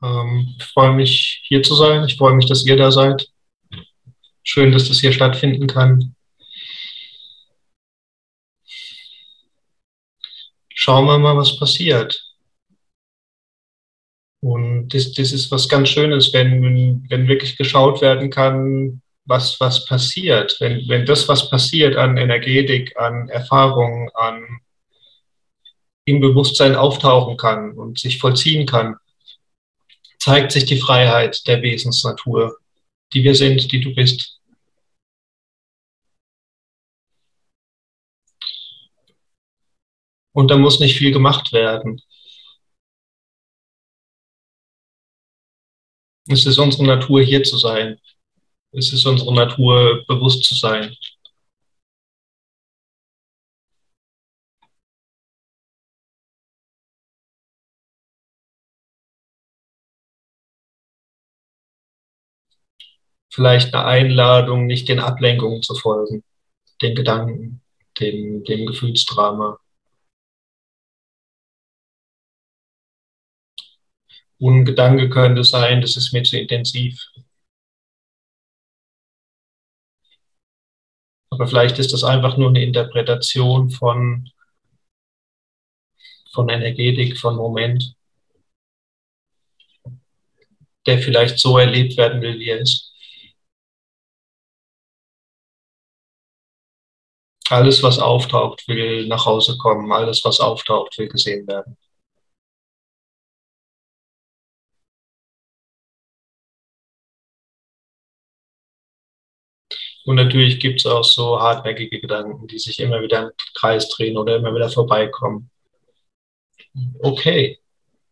Ich freue mich, hier zu sein. Ich freue mich, dass ihr da seid. Schön, dass das hier stattfinden kann. Schauen wir mal, was passiert. Und das ist was ganz Schönes, wenn wirklich geschaut werden kann, was passiert. Wenn das, was passiert an Energetik, an Erfahrungen, im Bewusstsein auftauchen kann und sich vollziehen kann, zeigt sich die Freiheit der Wesensnatur, die wir sind, die du bist. Und da muss nicht viel gemacht werden. Es ist unsere Natur, hier zu sein. Es ist unsere Natur, bewusst zu sein. Vielleicht eine Einladung, nicht den Ablenkungen zu folgen, den Gedanken, dem Gefühlsdrama. Und ein Gedanke könnte sein, das ist mir zu intensiv. Aber vielleicht ist das einfach nur eine Interpretation von Energetik, von Moment, der vielleicht so erlebt werden will, wie er ist. Alles, was auftaucht, will nach Hause kommen. Alles, was auftaucht, will gesehen werden. Und natürlich gibt es auch so hartnäckige Gedanken, die sich immer wieder im Kreis drehen oder immer wieder vorbeikommen. Okay,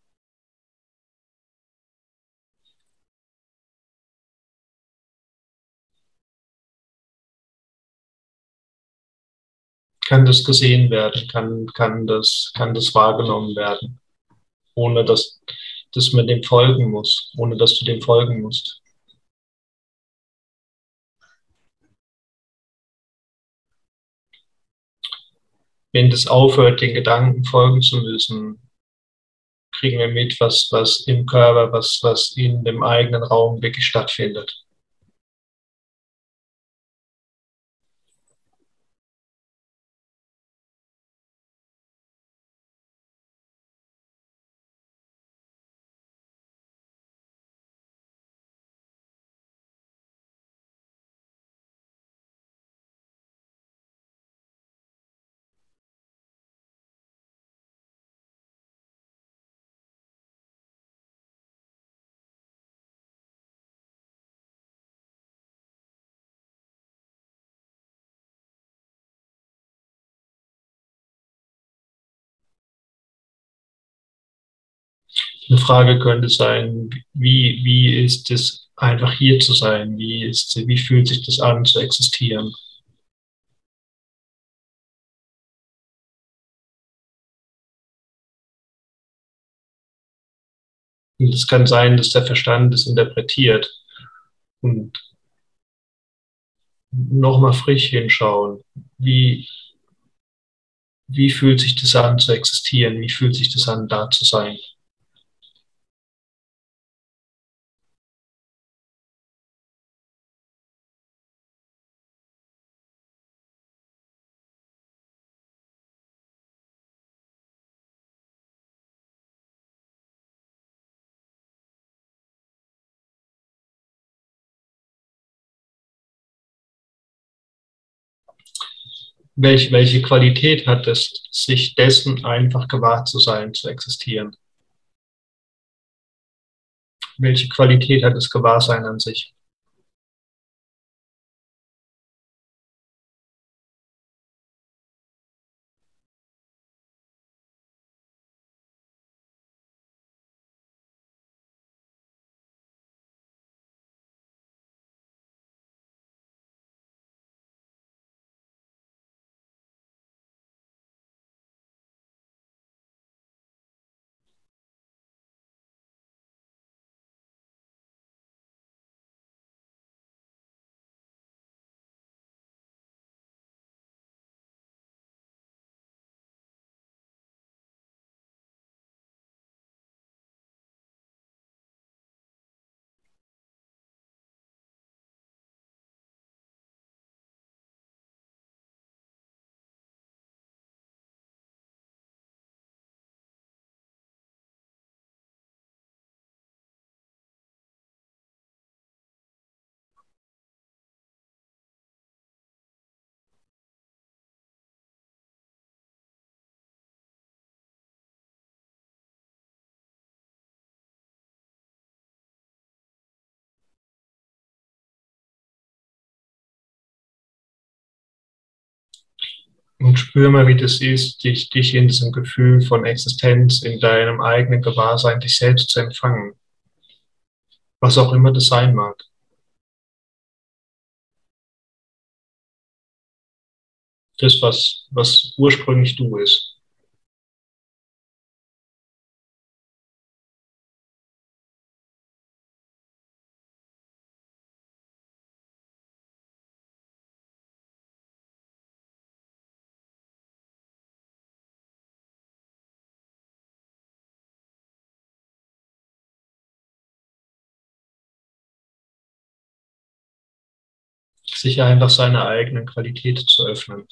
kann das gesehen werden, kann das wahrgenommen werden, ohne dass man dem folgen muss, ohne dass du dem folgen musst. Wenn das aufhört, den Gedanken folgen zu müssen, kriegen wir mit, was im Körper, was in dem eigenen Raum wirklich stattfindet. Eine Frage könnte sein, wie ist es einfach hier zu sein? Wie fühlt sich das an zu existieren? Und es kann sein, dass der Verstand es interpretiert und nochmal frisch hinschauen. Wie, wie fühlt sich das an zu existieren? Wie fühlt sich das an, da zu sein? Welche Qualität hat es, sich dessen einfach gewahr zu sein, zu existieren? Welche Qualität hat das Gewahrsein an sich? Und spür mal, wie das ist, dich in diesem Gefühl von Existenz, in deinem eigenen Gewahrsein, dich selbst zu empfangen, was auch immer das sein mag. Das, was ursprünglich du ist. Sich einfach seiner eigenen Qualität zu öffnen.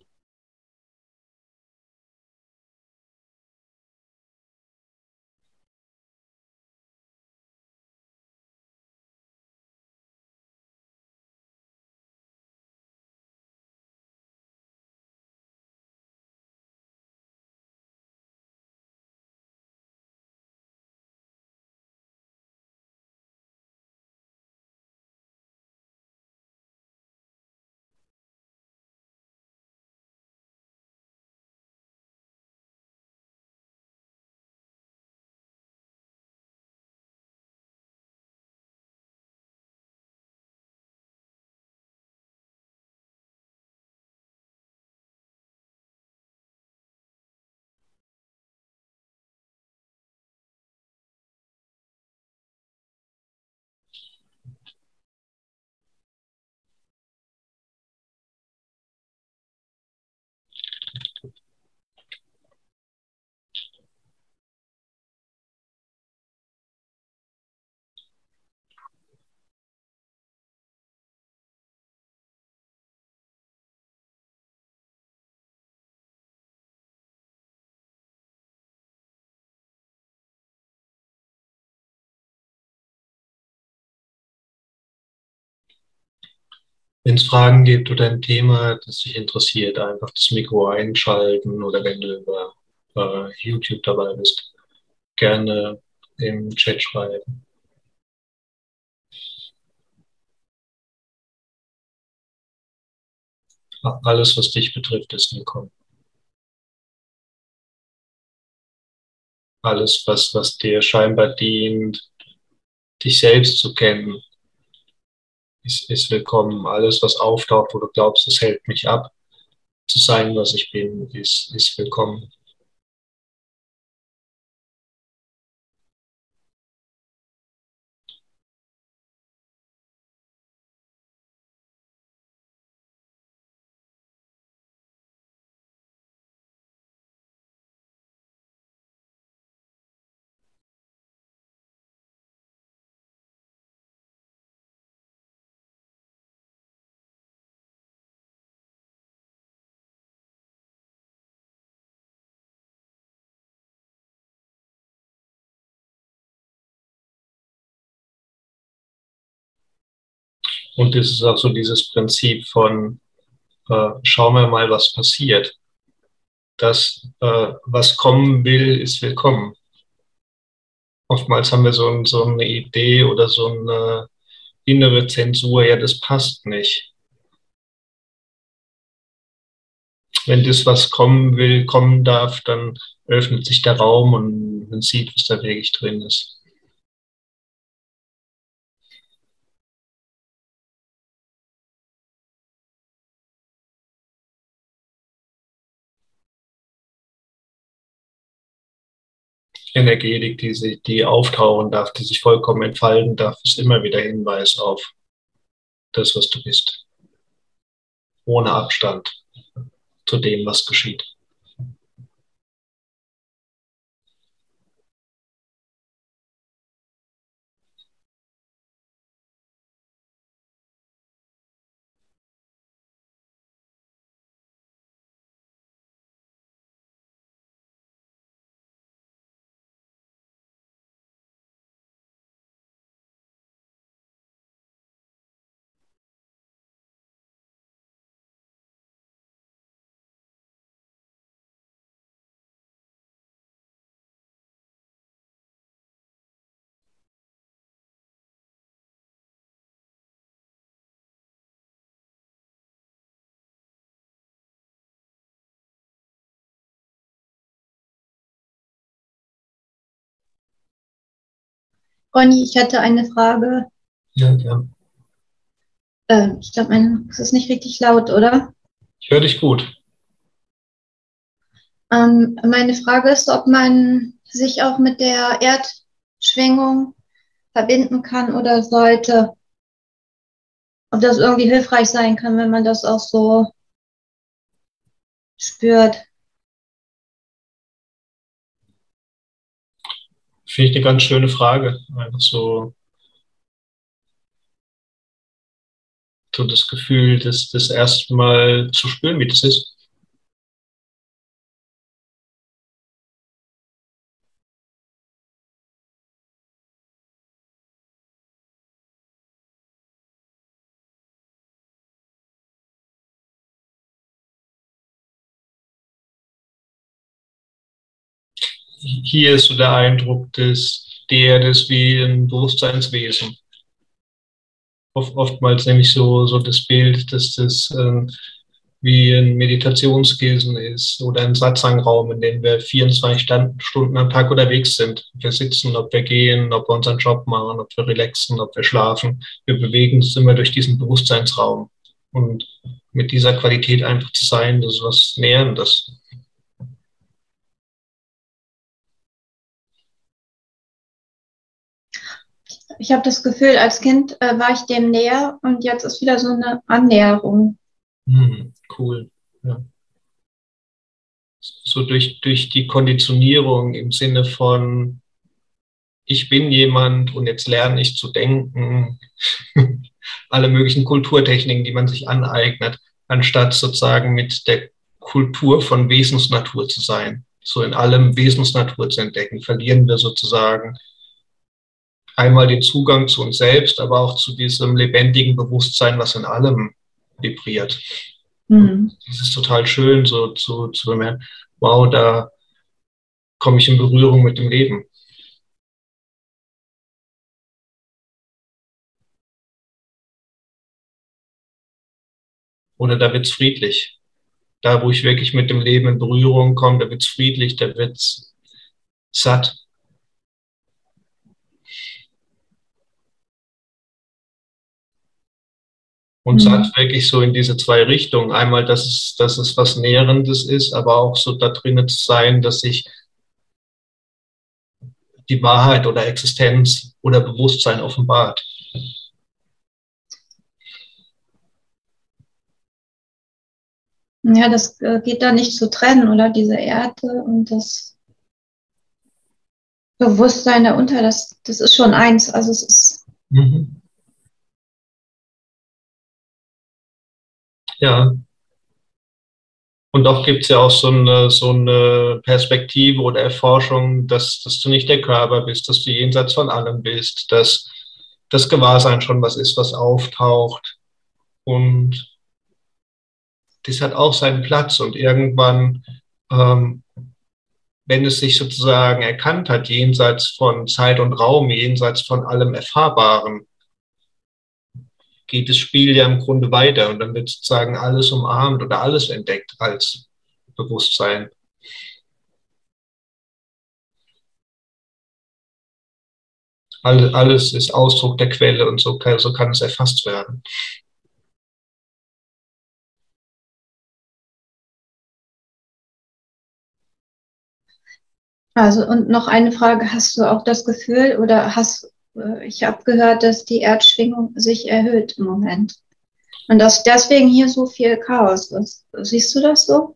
Wenn es Fragen gibt oder ein Thema, das dich interessiert, einfach das Mikro einschalten oder wenn du über YouTube dabei bist, gerne im Chat schreiben. Alles, was dich betrifft, ist willkommen. Alles, was dir scheinbar dient, dich selbst zu kennen, ist willkommen. Alles, was auftaucht, wo du glaubst, es hält mich ab, zu sein, was ich bin, ist willkommen. Und es ist auch so dieses Prinzip von, schauen wir mal, was passiert. Das, was kommen will, ist willkommen. Oftmals haben wir so eine Idee oder so eine innere Zensur, ja, das passt nicht. Wenn das, was kommen will, kommen darf, dann öffnet sich der Raum und man sieht, was da wirklich drin ist. Energetik, die auftauchen darf, die sich vollkommen entfalten darf, ist immer wieder Hinweis auf das, was du bist. Ohne Abstand zu dem, was geschieht. Ronny, ich hatte eine Frage. Ja, ja. Ich glaube, es ist nicht richtig laut, oder? Ich höre dich gut. Meine Frage ist, ob man sich auch mit der Erdschwingung verbinden kann oder sollte. Ob das irgendwie hilfreich sein kann, wenn man das auch so spürt. Finde ich eine ganz schöne Frage. Einfach so das Gefühl, das erste Mal zu spüren, wie das ist. Hier ist so der Eindruck, dass die Erde ist wie ein Bewusstseinswesen. Oftmals nehme ich so das Bild, dass das wie ein Meditationskissen ist oder ein Satsang-Raum, in dem wir 24 Stunden am Tag unterwegs sind. Ob wir sitzen, ob wir gehen, ob wir unseren Job machen, ob wir relaxen, ob wir schlafen. Wir bewegen uns immer durch diesen Bewusstseinsraum. Und mit dieser Qualität einfach zu sein, das ist was Nährendes. Ich habe das Gefühl, als Kind war ich dem näher und jetzt ist wieder so eine Annäherung. Cool. Ja. So durch die Konditionierung im Sinne von, ich bin jemand und jetzt lerne ich zu denken, alle möglichen Kulturtechniken, die man sich aneignet, anstatt sozusagen mit der Kultur von Wesensnatur zu sein, so in allem Wesensnatur zu entdecken, verlieren wir sozusagen einmal den Zugang zu uns selbst, aber auch zu diesem lebendigen Bewusstsein, was in allem vibriert. Mhm. Das ist total schön, so zu bemerken, wow, da komme ich in Berührung mit dem Leben. Oder da wird es friedlich. Da, wo ich wirklich mit dem Leben in Berührung komme, da wird es friedlich, da wird es satt. Und satt Mhm. wirklich so in diese zwei Richtungen. Einmal, dass es was Nährendes ist, aber auch so da drinnen zu sein, dass sich die Wahrheit oder Existenz oder Bewusstsein offenbart. Ja, das geht da nicht zu trennen, oder? Diese Erde und das Bewusstsein darunter, das ist schon eins. Also es ist, Mhm. Ja, und doch gibt es ja auch so eine Perspektive oder Erforschung, dass du nicht der Körper bist, dass du jenseits von allem bist, dass das Gewahrsein schon was ist, was auftaucht. Und das hat auch seinen Platz. Und irgendwann, ähm, wenn es sich sozusagen erkannt hat, jenseits von Zeit und Raum, jenseits von allem Erfahrbaren, geht das Spiel ja im Grunde weiter. Und dann wird sozusagen alles umarmt oder alles entdeckt als Bewusstsein. Alles ist Ausdruck der Quelle und so kann es erfasst werden. also, und noch eine Frage, hast du auch das Gefühl oder ich habe gehört, dass die Erdschwingung sich erhöht im Moment und dass deswegen hier so viel Chaos ist. Siehst du das so?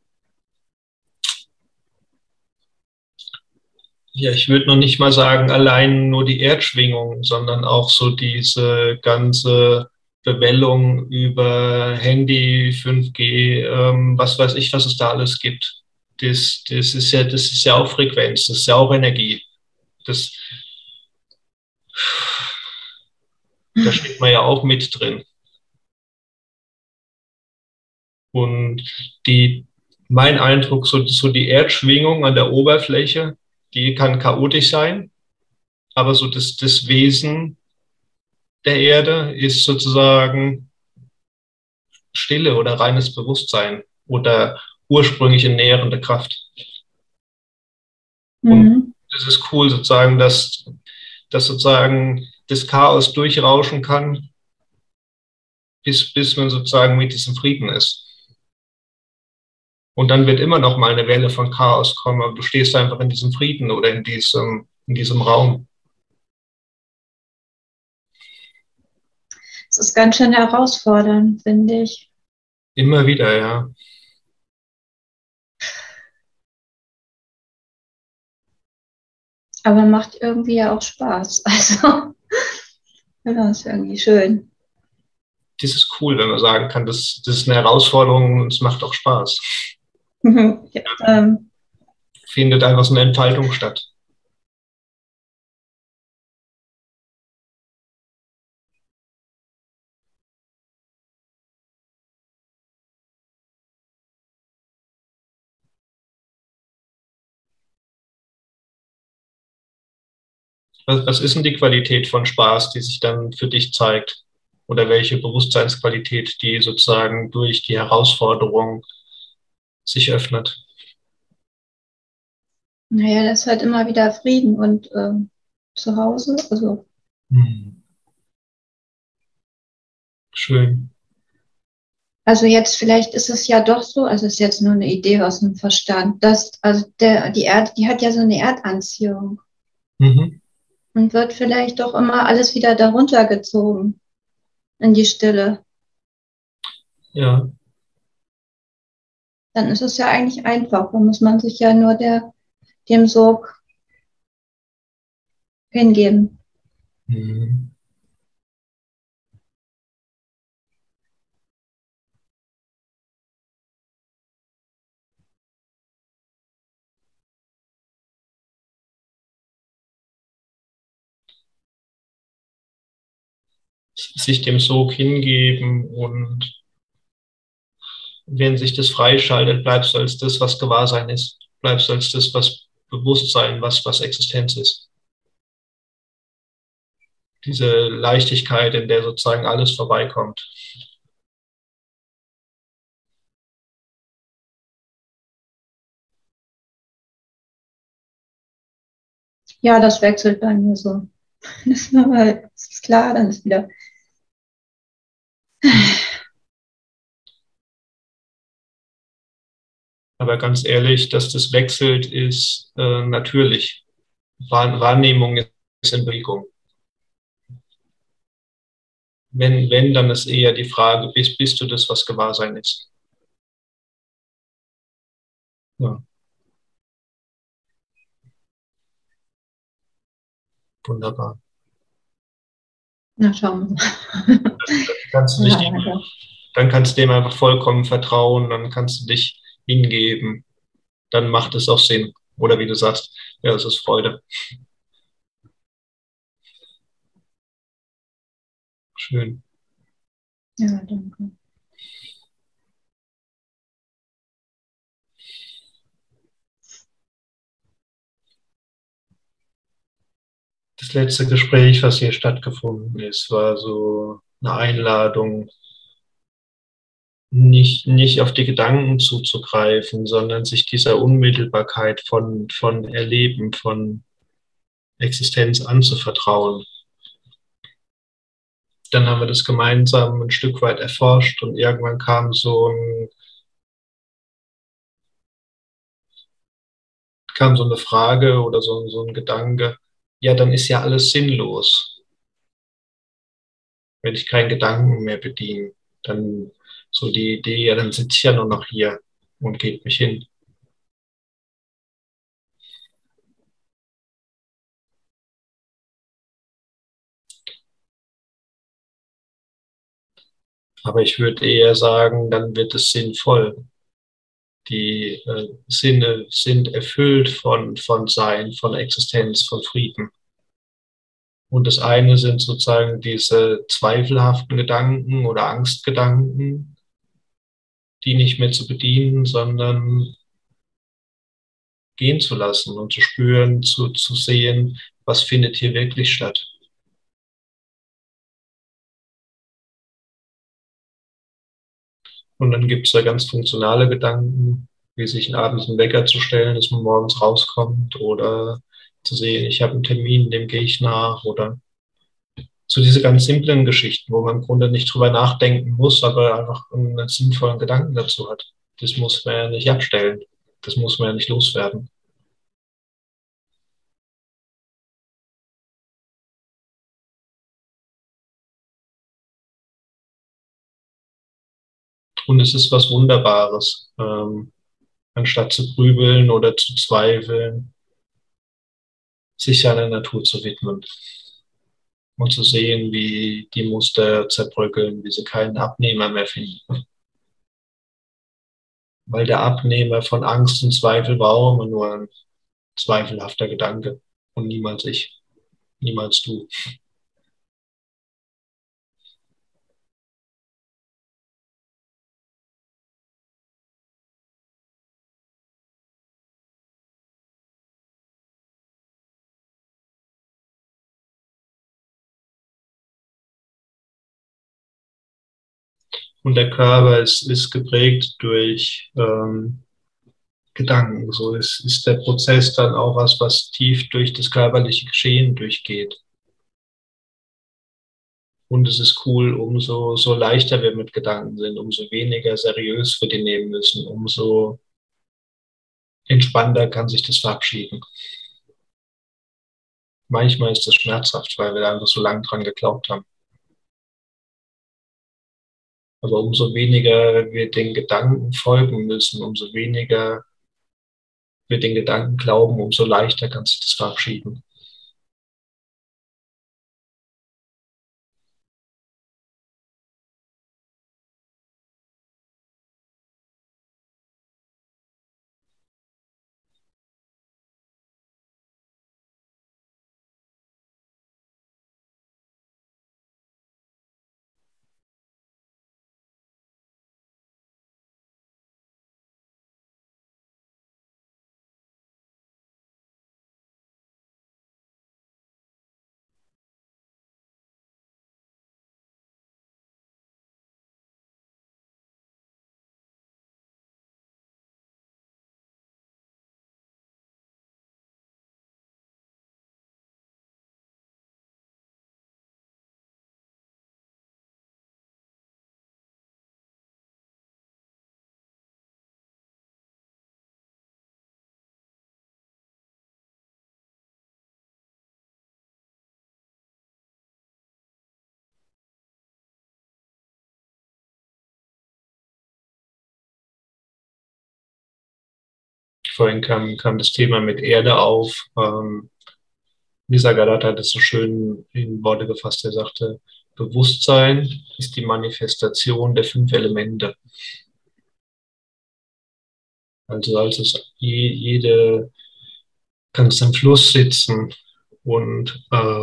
Ja, ich würde noch nicht mal sagen, allein nur die Erdschwingung, sondern auch so diese ganze Bewellung über Handy, 5G, was weiß ich, was es da alles gibt. Das ist ja auch Frequenz, das ist ja auch Energie. Das, da steckt man ja auch mit drin. Und die, mein Eindruck, so die Erdschwingung an der Oberfläche, die kann chaotisch sein, aber so das Wesen der Erde ist sozusagen Stille oder reines Bewusstsein oder ursprüngliche nährende Kraft. Und Mhm. es ist cool sozusagen, dass dass sozusagen das Chaos durchrauschen kann, bis man sozusagen mit diesem Frieden ist. Und dann wird immer noch mal eine Welle von Chaos kommen, aber du stehst einfach in diesem Frieden oder in diesem Raum. Es ist ganz schön herausfordernd, finde ich. Immer wieder, ja. Aber macht irgendwie ja auch Spaß. Also, ja, ist irgendwie schön. Das ist cool, wenn man sagen kann, das ist eine Herausforderung und es macht auch Spaß. Ja, Findet einfach so eine Entfaltung statt. Was ist denn die Qualität von Spaß, die sich dann für dich zeigt? Oder welche Bewusstseinsqualität, die sozusagen durch die Herausforderung sich öffnet? naja, das ist halt immer wieder Frieden und zu Hause. Also, Hm. Schön. also jetzt vielleicht ist es ja doch so, also es ist jetzt nur eine Idee aus dem Verstand, dass also die Erde, die hat ja so eine Erdanziehung Mhm. und wird vielleicht doch immer alles wieder darunter gezogen in die Stille. Ja, Dann ist es ja eigentlich einfach. Da muss man sich ja nur dem Sog hingeben. mhm. Sich dem Sog hingeben und wenn sich das freischaltet, bleibst du als das, was Gewahrsein ist. Bleibst du als das, was Bewusstsein, was Existenz ist. Diese Leichtigkeit, in der sozusagen alles vorbeikommt. Ja, das wechselt bei mir so. Das ist klar, dann ist wieder. Aber ganz ehrlich, dass das wechselt, ist natürlich. Wahrnehmung ist in Bewegung. Wenn, dann ist eher die Frage, bist du das, was Gewahrsein ist? Ja, wunderbar. Na, schauen wir Kannst du dich mal. dem, Ja, dann kannst du dem einfach vollkommen vertrauen, dann kannst du dich hingeben, dann macht es auch Sinn. Oder wie du sagst, ja, es ist Freude. Schön. ja, danke. Das letzte Gespräch, was hier stattgefunden ist, war so eine Einladung, nicht auf die Gedanken zuzugreifen, sondern sich dieser Unmittelbarkeit von Erleben, von Existenz anzuvertrauen. Dann haben wir das gemeinsam ein Stück weit erforscht und irgendwann kam so eine Frage oder so ein Gedanke, ja, dann ist ja alles sinnlos, wenn ich keinen Gedanken mehr bediene. Dann so die Idee, ja, dann sitze ich ja nur noch hier und gebe mich hin. Aber ich würde eher sagen, dann wird es sinnvoll. Die Sinne sind erfüllt von Sein, von Existenz, von Frieden. Und das eine sind sozusagen diese zweifelhaften Gedanken oder Angstgedanken, die nicht mehr zu bedienen, sondern gehen zu lassen und zu spüren, zu sehen, was findet hier wirklich statt. Und dann gibt es da ganz funktionale Gedanken, wie sich abends einen Wecker zu stellen, dass man morgens rauskommt oder zu sehen, ich habe einen Termin, dem gehe ich nach oder so diese ganz simplen Geschichten, wo man im Grunde nicht drüber nachdenken muss, aber einfach einen sinnvollen Gedanken dazu hat. Das muss man ja nicht abstellen. Das muss man ja nicht loswerden. Und es ist was Wunderbares, anstatt zu grübeln oder zu zweifeln, sich seiner Natur zu widmen und zu sehen, wie die Muster zerbröckeln, wie sie keinen Abnehmer mehr finden. Weil der Abnehmer von Angst und Zweifel war auch immer nur ein zweifelhafter Gedanke und niemals ich, niemals du. Und der Körper ist geprägt durch Gedanken. So ist der Prozess dann auch was, was tief durch das körperliche Geschehen durchgeht. Und es ist cool, umso so leichter wir mit Gedanken sind, umso weniger seriös wir die nehmen müssen, umso entspannter kann sich das verabschieden. Manchmal ist das schmerzhaft, weil wir da einfach so lange dran geglaubt haben. Aber umso weniger wir den Gedanken folgen müssen, umso weniger wir den Gedanken glauben, umso leichter kann sich das verabschieden. Vorhin kam das Thema mit Erde auf. Nisargadatta hat es so schön in Worte gefasst. Er sagte, Bewusstsein ist die Manifestation der fünf Elemente. Also als es jede, kannst am Fluss sitzen und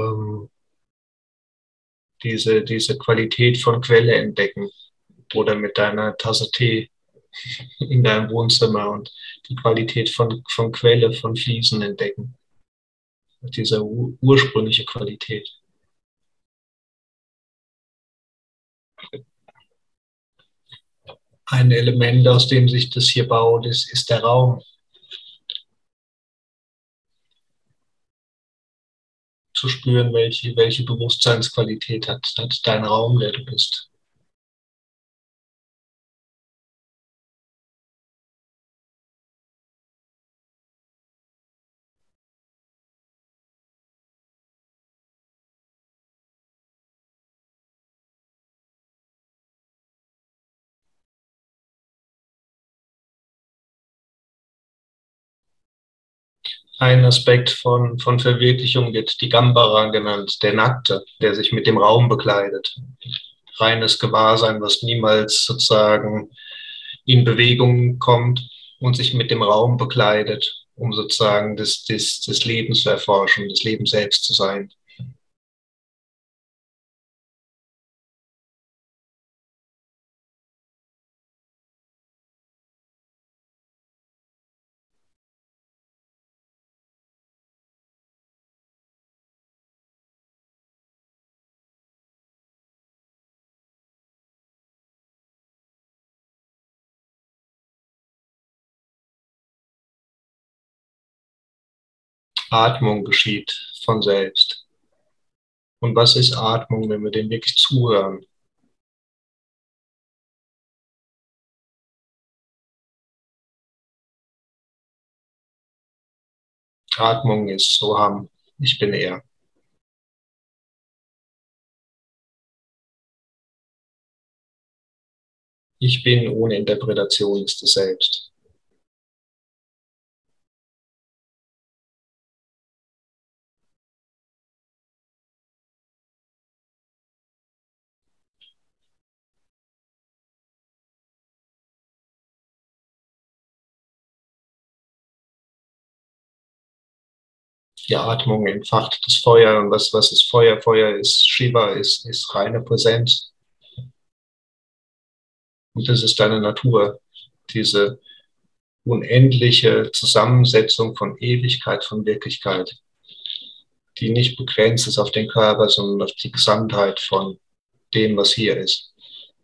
diese Qualität von Quelle entdecken oder mit deiner Tasse Tee in deinem Wohnzimmer und die Qualität von Quelle, von Fließen entdecken. Diese ursprüngliche Qualität. Ein Element, aus dem sich das hier baut, ist der Raum. Zu spüren, welche Bewusstseinsqualität hat dein Raum, der du bist. Ein Aspekt von Verwirklichung wird die Gambara genannt, der Nackte, der sich mit dem Raum bekleidet. Reines Gewahrsein, was niemals sozusagen in Bewegung kommt und sich mit dem Raum bekleidet, um sozusagen das Leben zu erforschen, das Leben selbst zu sein. Atmung geschieht von selbst. Und was ist Atmung, wenn wir dem wirklich zuhören? Atmung ist Soham, ich bin er. Ich bin ohne Interpretation ist es selbst. Die Atmung entfacht das Feuer. Und was ist Feuer? Feuer ist Shiva, ist reine Präsenz. Und das ist deine Natur. Diese unendliche Zusammensetzung von Ewigkeit, von Wirklichkeit, die nicht begrenzt ist auf den Körper, sondern auf die Gesamtheit von dem, was hier ist.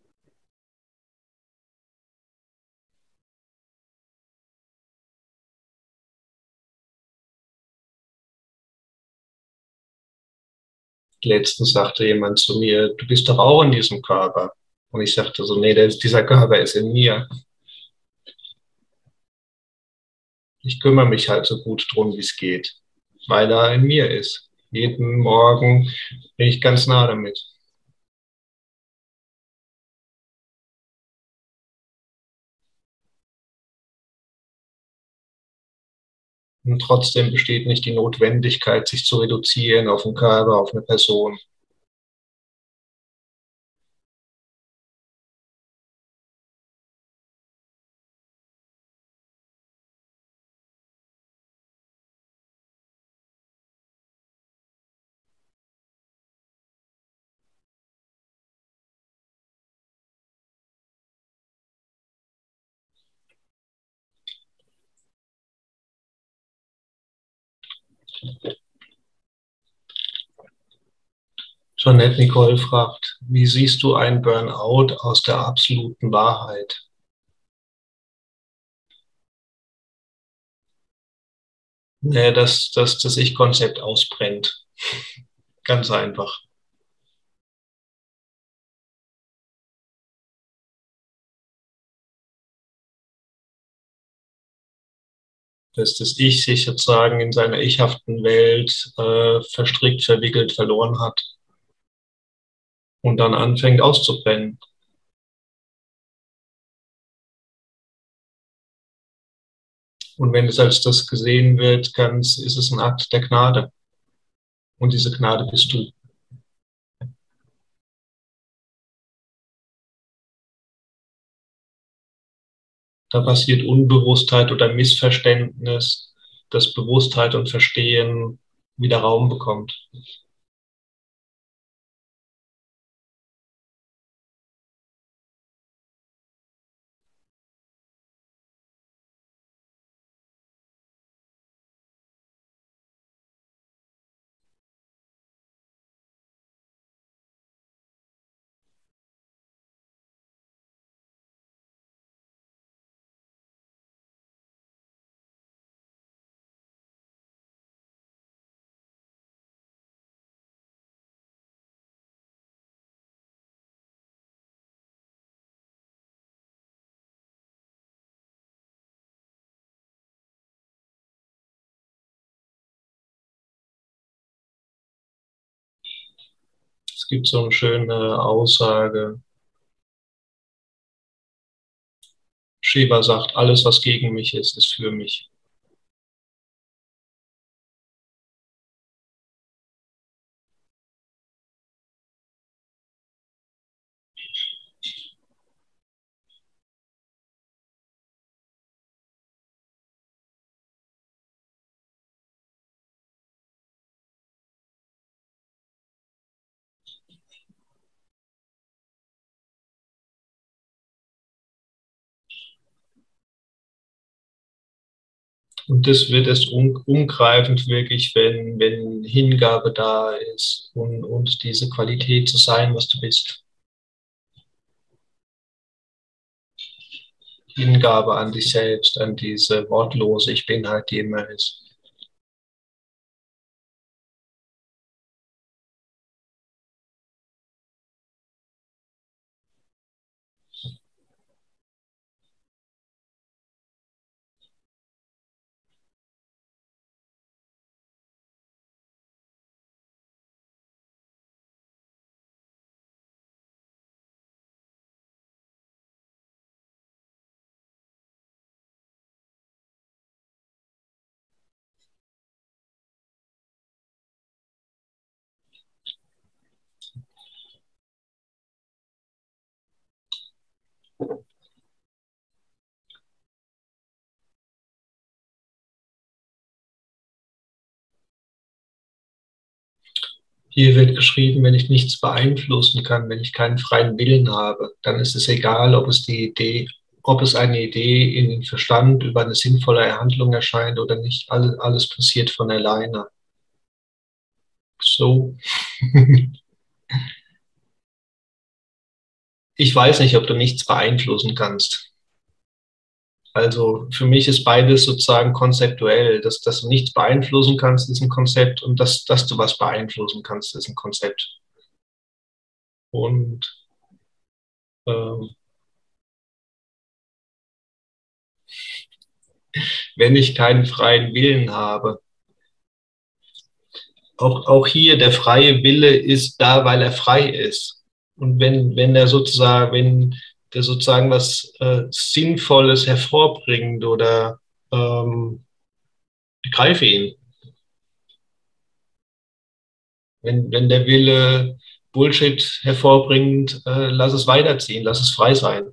Letztens sagte jemand zu mir, du bist doch auch in diesem Körper. Und ich sagte so, nee, dieser Körper ist in mir. Ich kümmere mich halt so gut drum, wie es geht, weil er in mir ist. Jeden Morgen bin ich ganz nah damit. Und trotzdem besteht nicht die Notwendigkeit, sich zu reduzieren auf einen Körper, auf eine Person. Jeanette Nicole fragt, wie siehst du ein Burnout aus der absoluten Wahrheit? Nee, dass das Ich-Konzept ausbrennt. Ganz einfach. Dass das Ich sich sozusagen in seiner ichhaften Welt verstrickt, verwickelt, verloren hat und dann anfängt auszubrennen. Und wenn es als das gesehen wird, ist es ein Akt der Gnade. Und diese Gnade bist du. Da passiert Unbewusstheit oder Missverständnis, dass Bewusstheit und Verstehen wieder Raum bekommt. Es gibt so eine schöne Aussage. Shiva sagt, alles, was gegen mich ist, ist für mich. Und das wird erst umgreifend wirklich, wenn Hingabe da ist und diese Qualität zu sein, was du bist. Hingabe an dich selbst, an diese wortlose Ich bin halt, die immer ist. Hier wird geschrieben, wenn ich nichts beeinflussen kann, wenn ich keinen freien Willen habe, dann ist es egal, ob es eine Idee in den Verstand über eine sinnvolle Handlung erscheint oder nicht. Alles passiert von alleine. So. Ich weiß nicht, ob du nichts beeinflussen kannst. Also für mich ist beides sozusagen konzeptuell. Dass du nichts beeinflussen kannst, ist ein Konzept und dass du was beeinflussen kannst, ist ein Konzept. Und ähm, wenn ich keinen freien Willen habe, auch hier der freie Wille ist da, weil er frei ist. Und wenn der sozusagen was Sinnvolles hervorbringt oder begreife ihn. Wenn der Wille Bullshit hervorbringt, lass es weiterziehen, lass es frei sein.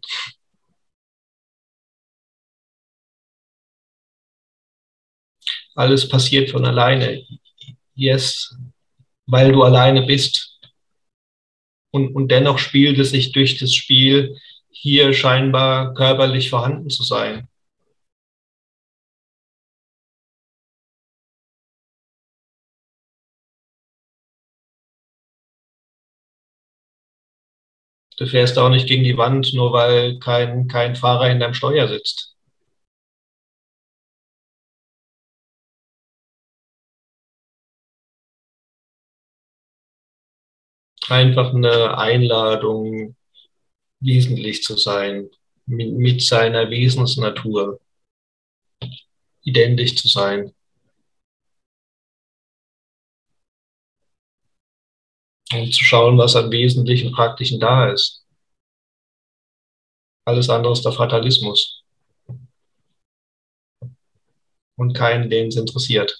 Alles passiert von alleine. Yes, weil du alleine bist. Und dennoch spielt es sich durch das Spiel, hier scheinbar körperlich vorhanden zu sein. Du fährst auch nicht gegen die Wand, nur weil kein Fahrer hinterm Steuer sitzt. Einfach eine Einladung, wesentlich zu sein, mit seiner Wesensnatur identisch zu sein und zu schauen, was am Wesentlichen Praktischen da ist. Alles andere ist der Fatalismus und keinen, den es interessiert.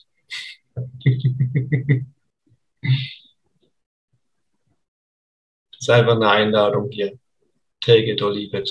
Das ist einfach eine Einladung hier. Take it or leave it.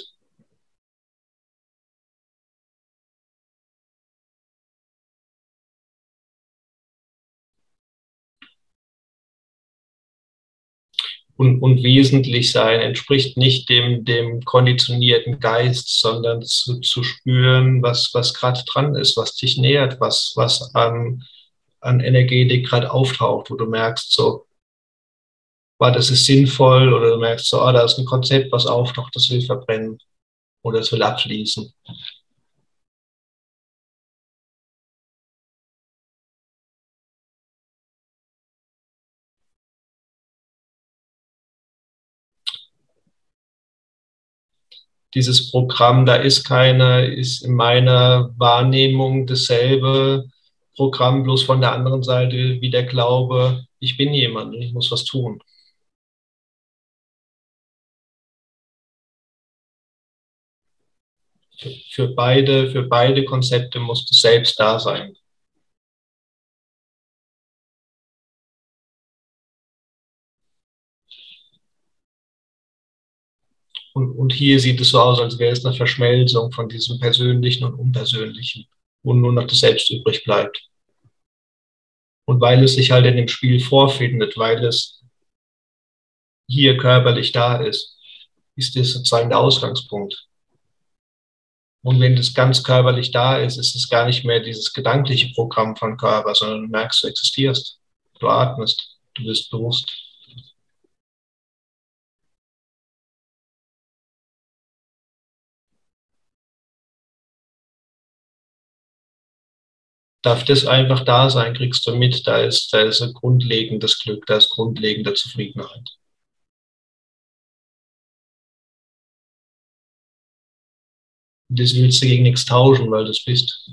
Und wesentlich sein entspricht nicht dem konditionierten Geist, sondern zu spüren, was gerade dran ist, was dich nähert, was an Energetik gerade auftaucht, wo du merkst, so, war das ist sinnvoll oder du merkst so, da ist ein Konzept, was auftaucht, das will verbrennen oder es will abfließen. Dieses Programm, ist in meiner Wahrnehmung dasselbe Programm, bloß von der anderen Seite wie der Glaube, ich bin jemand und ich muss was tun. Für beide Konzepte muss du selbst da sein. Und hier sieht es so aus, als wäre es eine Verschmelzung von diesem Persönlichen und Unpersönlichen, wo nur noch das Selbst übrig bleibt. Und weil es sich halt in dem Spiel vorfindet, weil es hier körperlich da ist das sozusagen der Ausgangspunkt. Und wenn das ganz körperlich da ist es gar nicht mehr dieses gedankliche Programm von Körper, sondern du merkst, du existierst, du atmest, du bist bewusst. Darf das einfach da sein, kriegst du mit, da ist ein grundlegendes Glück, da ist grundlegende Zufriedenheit. Das willst du gegen nichts tauschen, weil du es bist.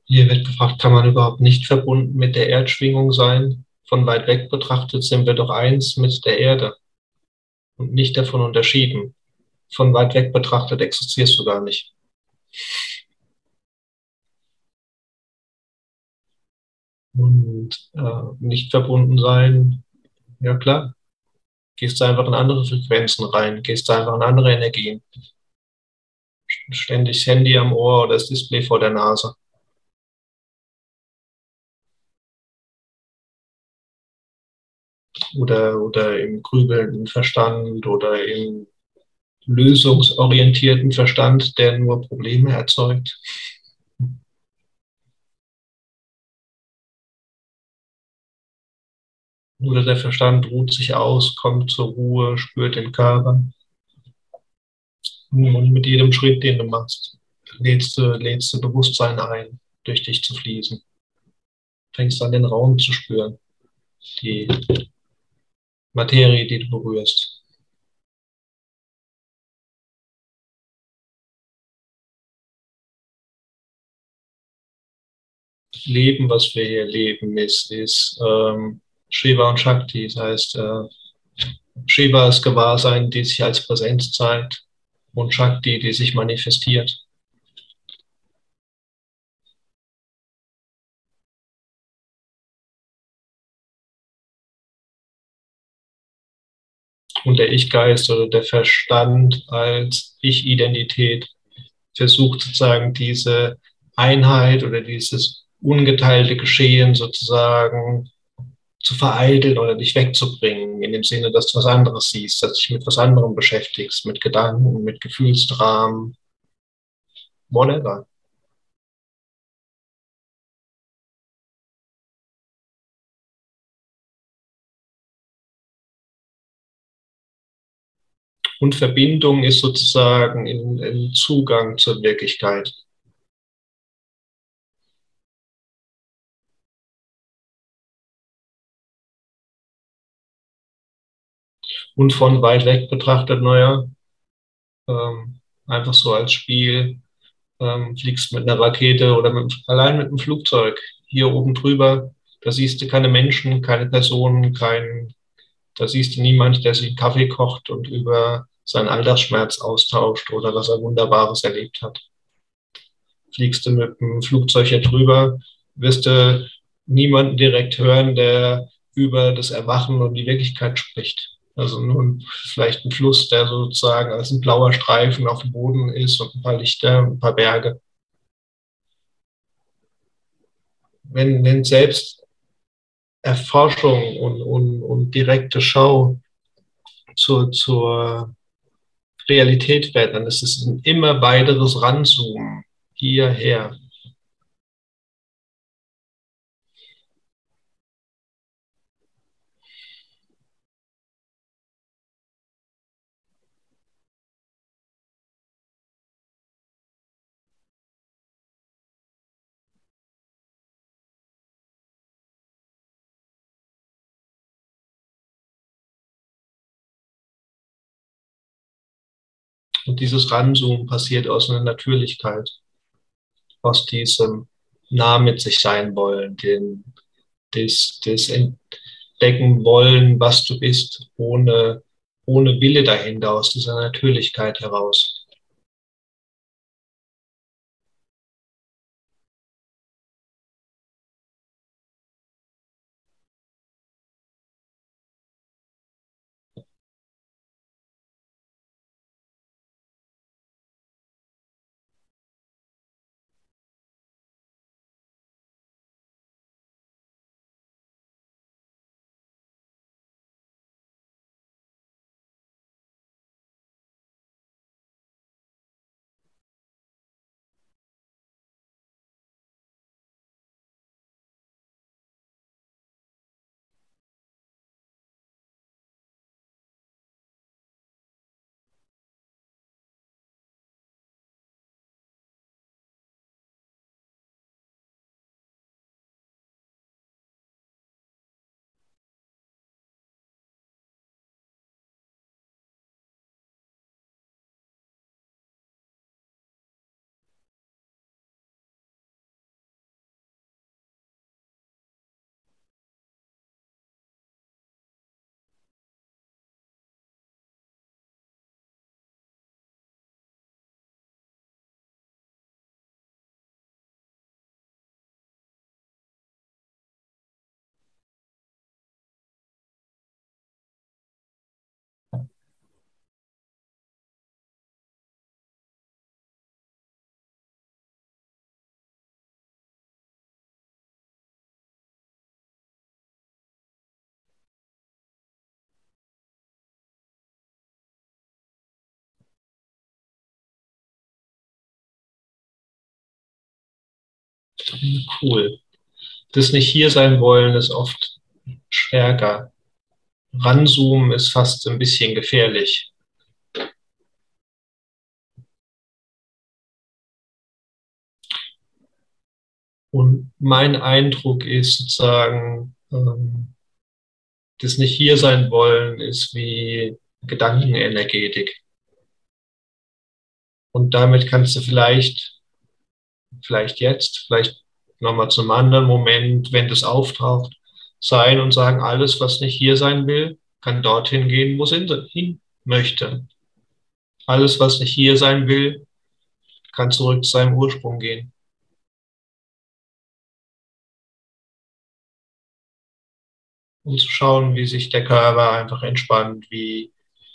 Hier wird gefragt, kann man überhaupt nicht verbunden mit der Erdschwingung sein? Von weit weg betrachtet sind wir doch eins mit der Erde und nicht davon unterschieden. Von weit weg betrachtet existierst du gar nicht. Und nicht verbunden sein, ja klar, gehst du einfach in andere Frequenzen rein, gehst du einfach in andere Energien. Ständig das Handy am Ohr oder das Display vor der Nase. Oder im grübelnden Verstand oder im lösungsorientierten Verstand, der nur Probleme erzeugt. Oder der Verstand ruht sich aus, kommt zur Ruhe, spürt den Körper. Und mit jedem Schritt, den du machst, lädst du Bewusstsein ein, durch dich zu fließen. Fängst an, den Raum zu spüren, die Materie, die du berührst. Leben, was wir hier leben, ist Shiva und Shakti. Das heißt, Shiva ist Gewahrsein, die sich als Präsenz zeigt, und Shakti, die sich manifestiert. Und der Ich-Geist oder der Verstand als Ich-Identität versucht sozusagen diese Einheit oder dieses ungeteilte Geschehen sozusagen zu vereiteln oder dich wegzubringen, in dem Sinne, dass du was anderes siehst, dass du dich mit was anderem beschäftigst, mit Gedanken, mit Gefühlsdramen, whatever. Und Verbindung ist sozusagen im Zugang zur Wirklichkeit. Und von weit weg betrachtet, naja, einfach so als Spiel, fliegst mit einer Rakete oder allein mit einem Flugzeug hier oben drüber, da siehst du keine Menschen, keine Personen, da siehst du niemand, der sich einen Kaffee kocht und über seinen Alltagsschmerz austauscht oder was er Wunderbares erlebt hat. Fliegst du mit dem Flugzeug hier drüber, wirst du niemanden direkt hören, der über das Erwachen und die Wirklichkeit spricht. Also nur vielleicht ein Fluss, der sozusagen als ein blauer Streifen auf dem Boden ist und ein paar Lichter und ein paar Berge. Wenn selbst Erforschung und direkte Schau zur Realität werden, dann ist es ein immer weiteres Ranzoomen hierher. Und dieses Ranzoomen passiert aus einer Natürlichkeit, aus diesem nah mit sich sein wollen, das entdecken wollen, was du bist, ohne Wille dahinter, aus dieser Natürlichkeit heraus. Cool. Das nicht hier sein wollen ist oft stärker. Ranzoomen ist fast ein bisschen gefährlich. Und mein Eindruck ist sozusagen, das nicht hier sein wollen ist wie Gedankenenergetik. Und damit kannst du vielleicht jetzt, vielleicht nochmal zum anderen Moment, wenn das auftaucht, sein und sagen, alles, was nicht hier sein will, kann dorthin gehen, wo es hin möchte. Alles, was nicht hier sein will, kann zurück zu seinem Ursprung gehen. Und zu schauen, wie sich der Körper einfach entspannt, wie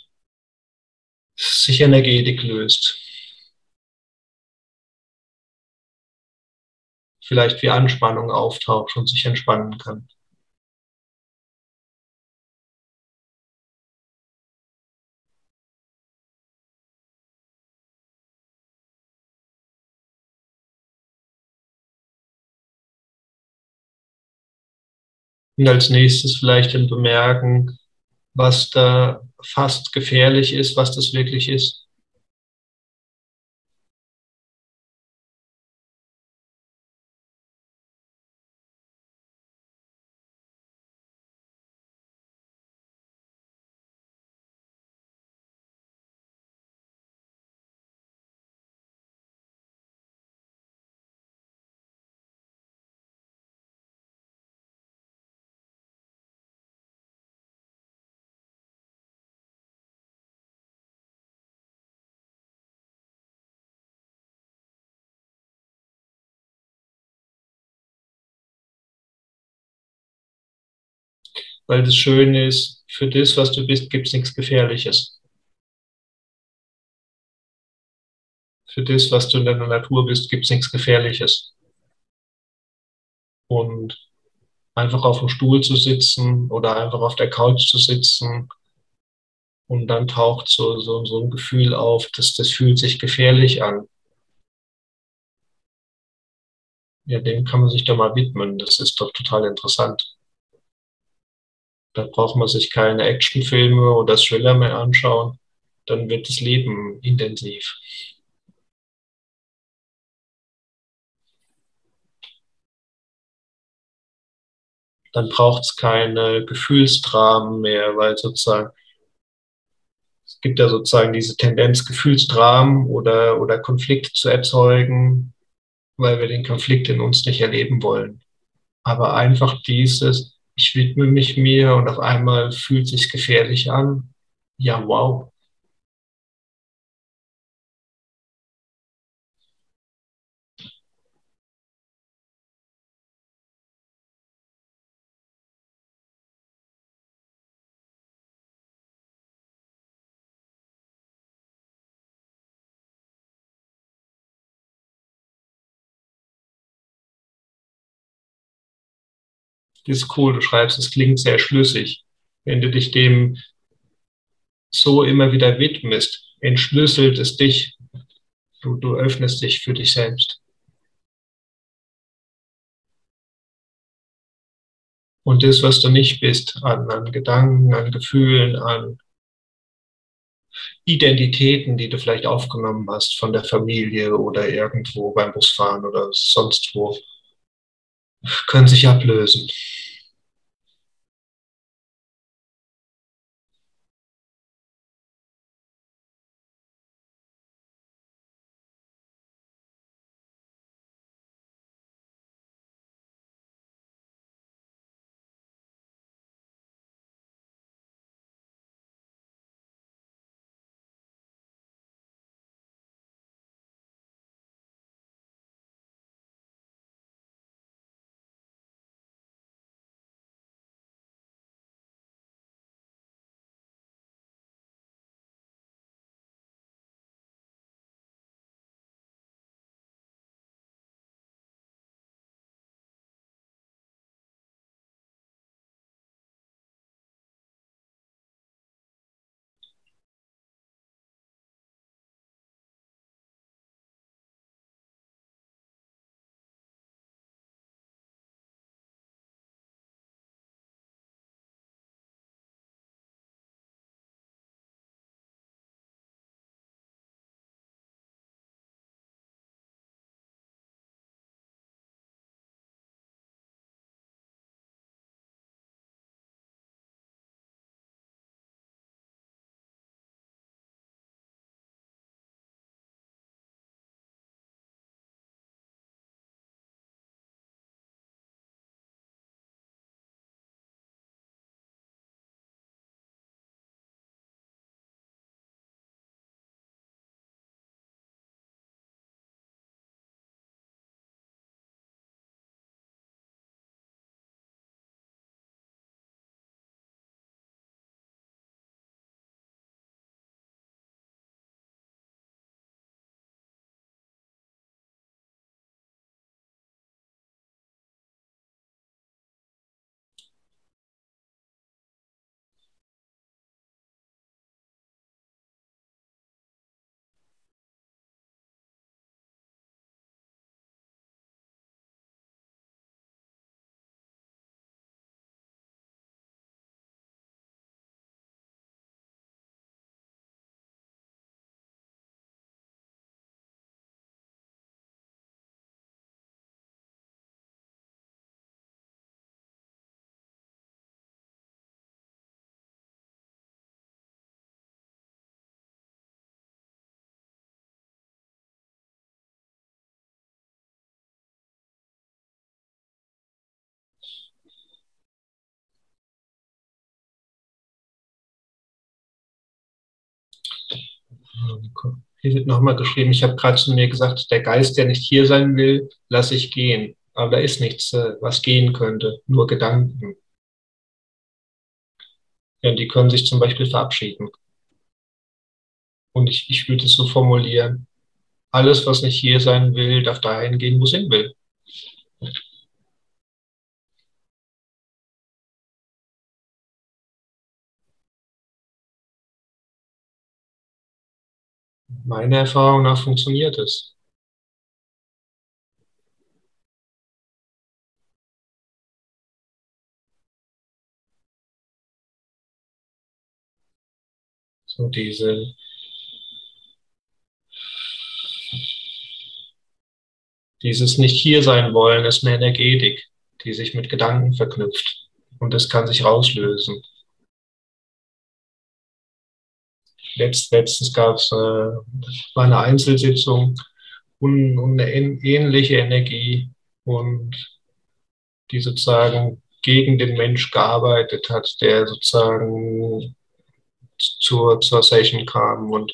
sich Energetik löst. Vielleicht wie Anspannung auftaucht und sich entspannen kann. Und als nächstes vielleicht dann bemerken, was da fast gefährlich ist, was das wirklich ist. Weil das Schöne ist, für das, was du bist, gibt es nichts Gefährliches. Für das, was du in der Natur bist, gibt es nichts Gefährliches. Und einfach auf dem Stuhl zu sitzen oder einfach auf der Couch zu sitzen und dann taucht so ein Gefühl auf, das fühlt sich gefährlich an. Ja, dem kann man sich doch mal widmen. Das ist doch total interessant. Da braucht man sich keine Actionfilme oder Thriller mehr anschauen. Dann wird das Leben intensiv. Dann braucht es keine Gefühlsdramen mehr, weil sozusagen, es gibt ja sozusagen diese Tendenz, Gefühlsdramen oder Konflikte zu erzeugen, weil wir den Konflikt in uns nicht erleben wollen. Aber einfach dieses, ich widme mich mir und auf einmal fühlt sich gefährlich an. Ja, wow. Das ist cool, du schreibst, es klingt sehr schlüssig. Wenn du dich dem so immer wieder widmest, entschlüsselt es dich. Du öffnest dich für dich selbst. Und das, was du nicht bist, an Gedanken, an Gefühlen, an Identitäten, die du vielleicht aufgenommen hast von der Familie oder irgendwo beim Busfahren oder sonst wo, können sich ablösen. Hier wird nochmal geschrieben, ich habe gerade zu mir gesagt, der Geist, der nicht hier sein will, lasse ich gehen. Aber da ist nichts, was gehen könnte, nur Gedanken. Ja, die können sich zum Beispiel verabschieden. Und ich würde es so formulieren, alles, was nicht hier sein will, darf dahin gehen, wo es hin will. Meiner Erfahrung nach funktioniert es. So dieses nicht hier sein wollen ist eine Energetik, die sich mit Gedanken verknüpft. Und das kann sich rauslösen. Letztens gab es war eine Einzelsitzung und eine ähnliche Energie und die sozusagen gegen den Mensch gearbeitet hat, der sozusagen zur Session kam. Und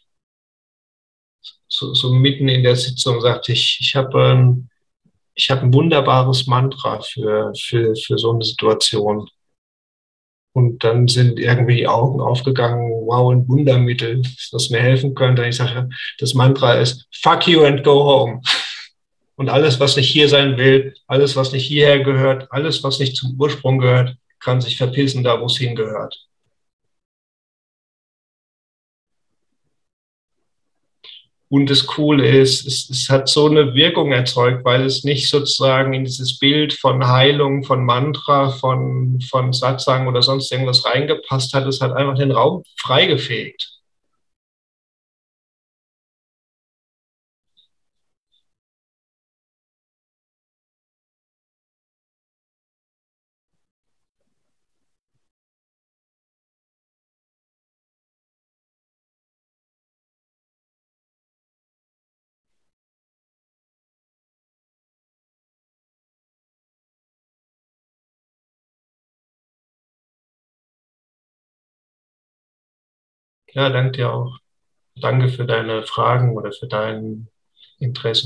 so mitten in der Sitzung sagte ich hab ein wunderbares Mantra für so eine Situation. Und dann sind irgendwie die Augen aufgegangen, wow, ein Wundermittel, das mir helfen könnte. Ich sage, das Mantra ist Fuck you and go home. Und alles, was nicht hier sein will, alles, was nicht hierher gehört, alles, was nicht zum Ursprung gehört, kann sich verpissen, da wo es hingehört. Und das Coole ist, es hat so eine Wirkung erzeugt, weil es nicht sozusagen in dieses Bild von Heilung, von Mantra, von Satsang oder sonst irgendwas reingepasst hat. Es hat einfach den Raum freigefegt. Ja, danke dir auch. Danke für deine Fragen oder für dein Interesse.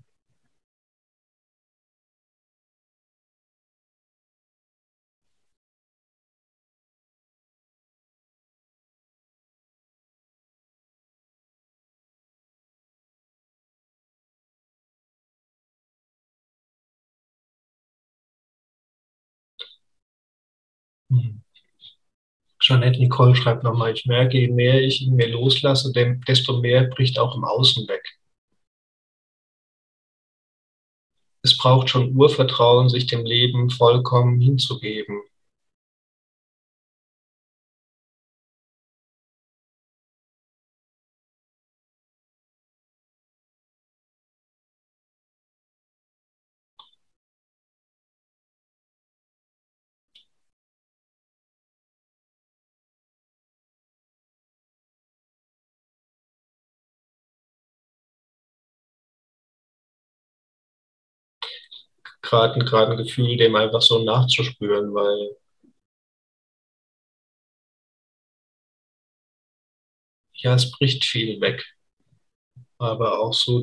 Jeanette Nicole schreibt nochmal, ich merke, je mehr ich in mir loslasse, desto mehr bricht auch im Außen weg. Es braucht schon Urvertrauen, sich dem Leben vollkommen hinzugeben. Gerade ein Gefühl, dem einfach so nachzuspüren, weil ja, es bricht viel weg. Aber auch so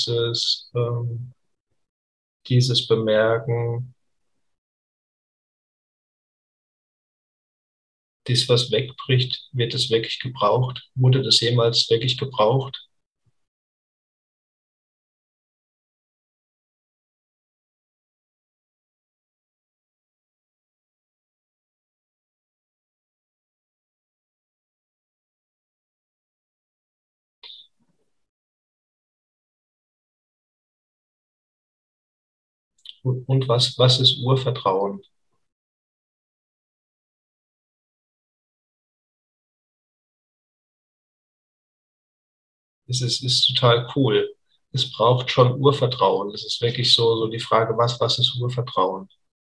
dieses Bemerken, dies, was wegbricht, wird es wirklich gebraucht? Wurde das jemals wirklich gebraucht? Und was ist Urvertrauen? Es ist total cool. Es braucht schon Urvertrauen. Es ist wirklich so die Frage, was ist Urvertrauen?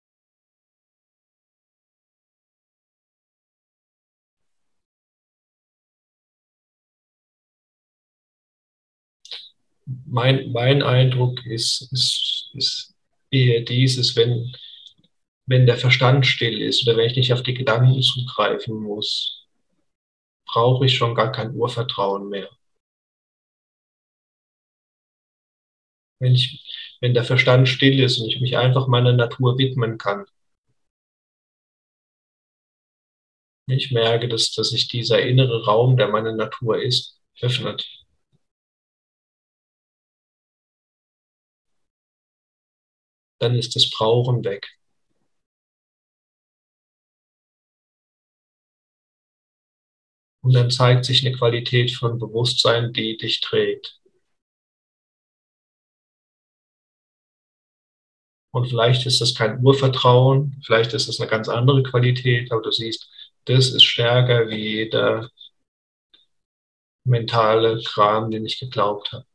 Mein Eindruck ist eher dieses, wenn der Verstand still ist oder wenn ich nicht auf die Gedanken zugreifen muss, brauche ich schon gar kein Urvertrauen mehr. wenn der Verstand still ist und ich mich einfach meiner Natur widmen kann. Ich merke, dass sich dieser innere Raum, der meine Natur ist, öffnet. Dann ist das Brauchen weg. Und dann zeigt sich eine Qualität von Bewusstsein, die dich trägt. Und vielleicht ist das kein Urvertrauen, vielleicht ist es eine ganz andere Qualität, aber du siehst, das ist stärker wie jeder mentale Kram, den ich geglaubt habe.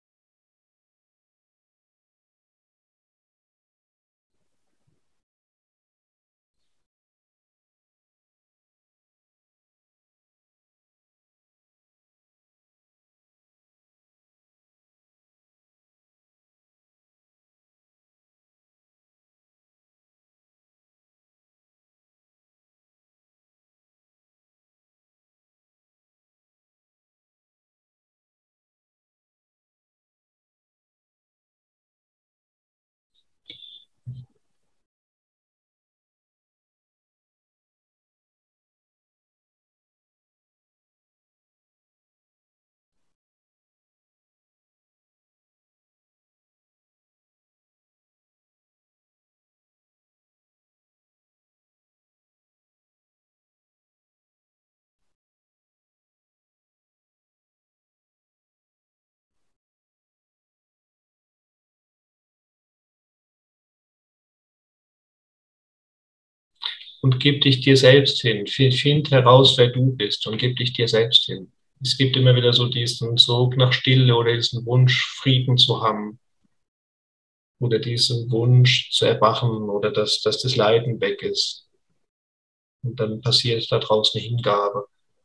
Und gib dich dir selbst hin. Find heraus, wer du bist und gib dich dir selbst hin. Es gibt immer wieder so diesen Sog nach Stille oder diesen Wunsch, Frieden zu haben oder diesen Wunsch zu erwachen oder dass das Leiden weg ist. Und dann passiert daraus eine Hingabe.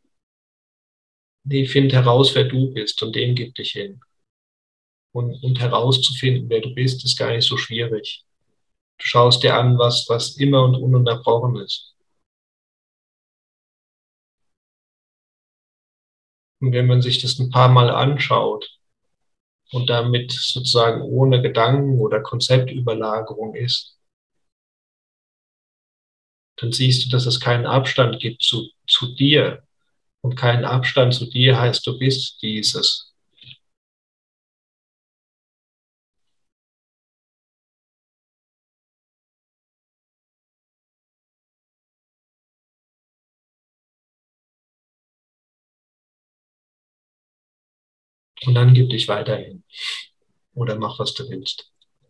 Nee, find heraus, wer du bist und dem gib dich hin. Und herauszufinden, wer du bist, ist gar nicht so schwierig. Du schaust dir an, was immer und ununterbrochen ist. Und wenn man sich das ein paar Mal anschaut und damit sozusagen ohne Gedanken oder Konzeptüberlagerung ist, dann siehst du, dass es keinen Abstand gibt zu dir. Und keinen Abstand zu dir heißt, du bist dieses. Und dann gib dich weiterhin oder mach, was du willst.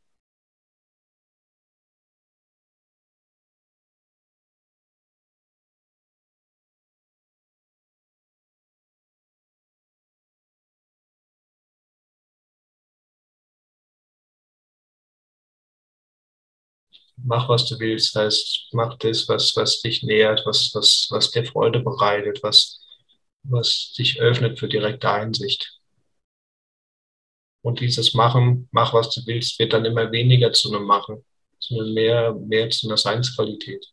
Mach, was du willst, heißt, mach das, was dich nährt, was dir Freude bereitet, was dich öffnet für direkte Einsicht. Und dieses Machen, mach, was du willst, wird dann immer weniger zu einem Machen, sondern mehr zu einer Seinsqualität.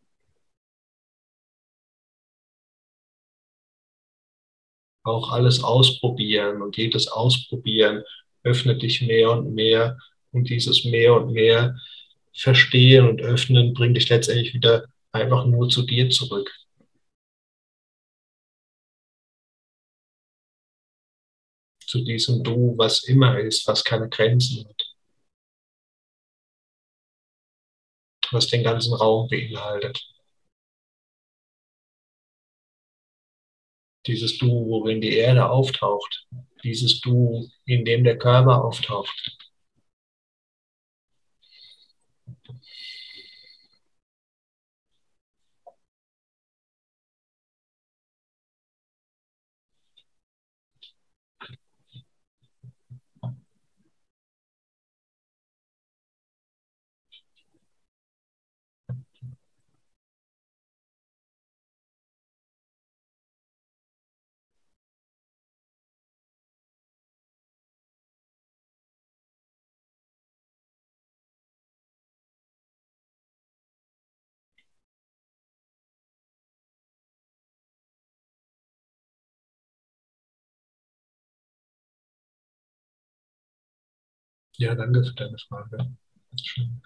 Auch alles ausprobieren und jedes Ausprobieren öffnet dich mehr und mehr und dieses mehr und mehr Verstehen und Öffnen bringt dich letztendlich wieder einfach nur zu dir zurück, zu diesem Du, was immer ist, was keine Grenzen hat, was den ganzen Raum beinhaltet. Dieses Du, worin die Erde auftaucht, dieses Du, in dem der Körper auftaucht. Ja, danke für deine Frage. Schön.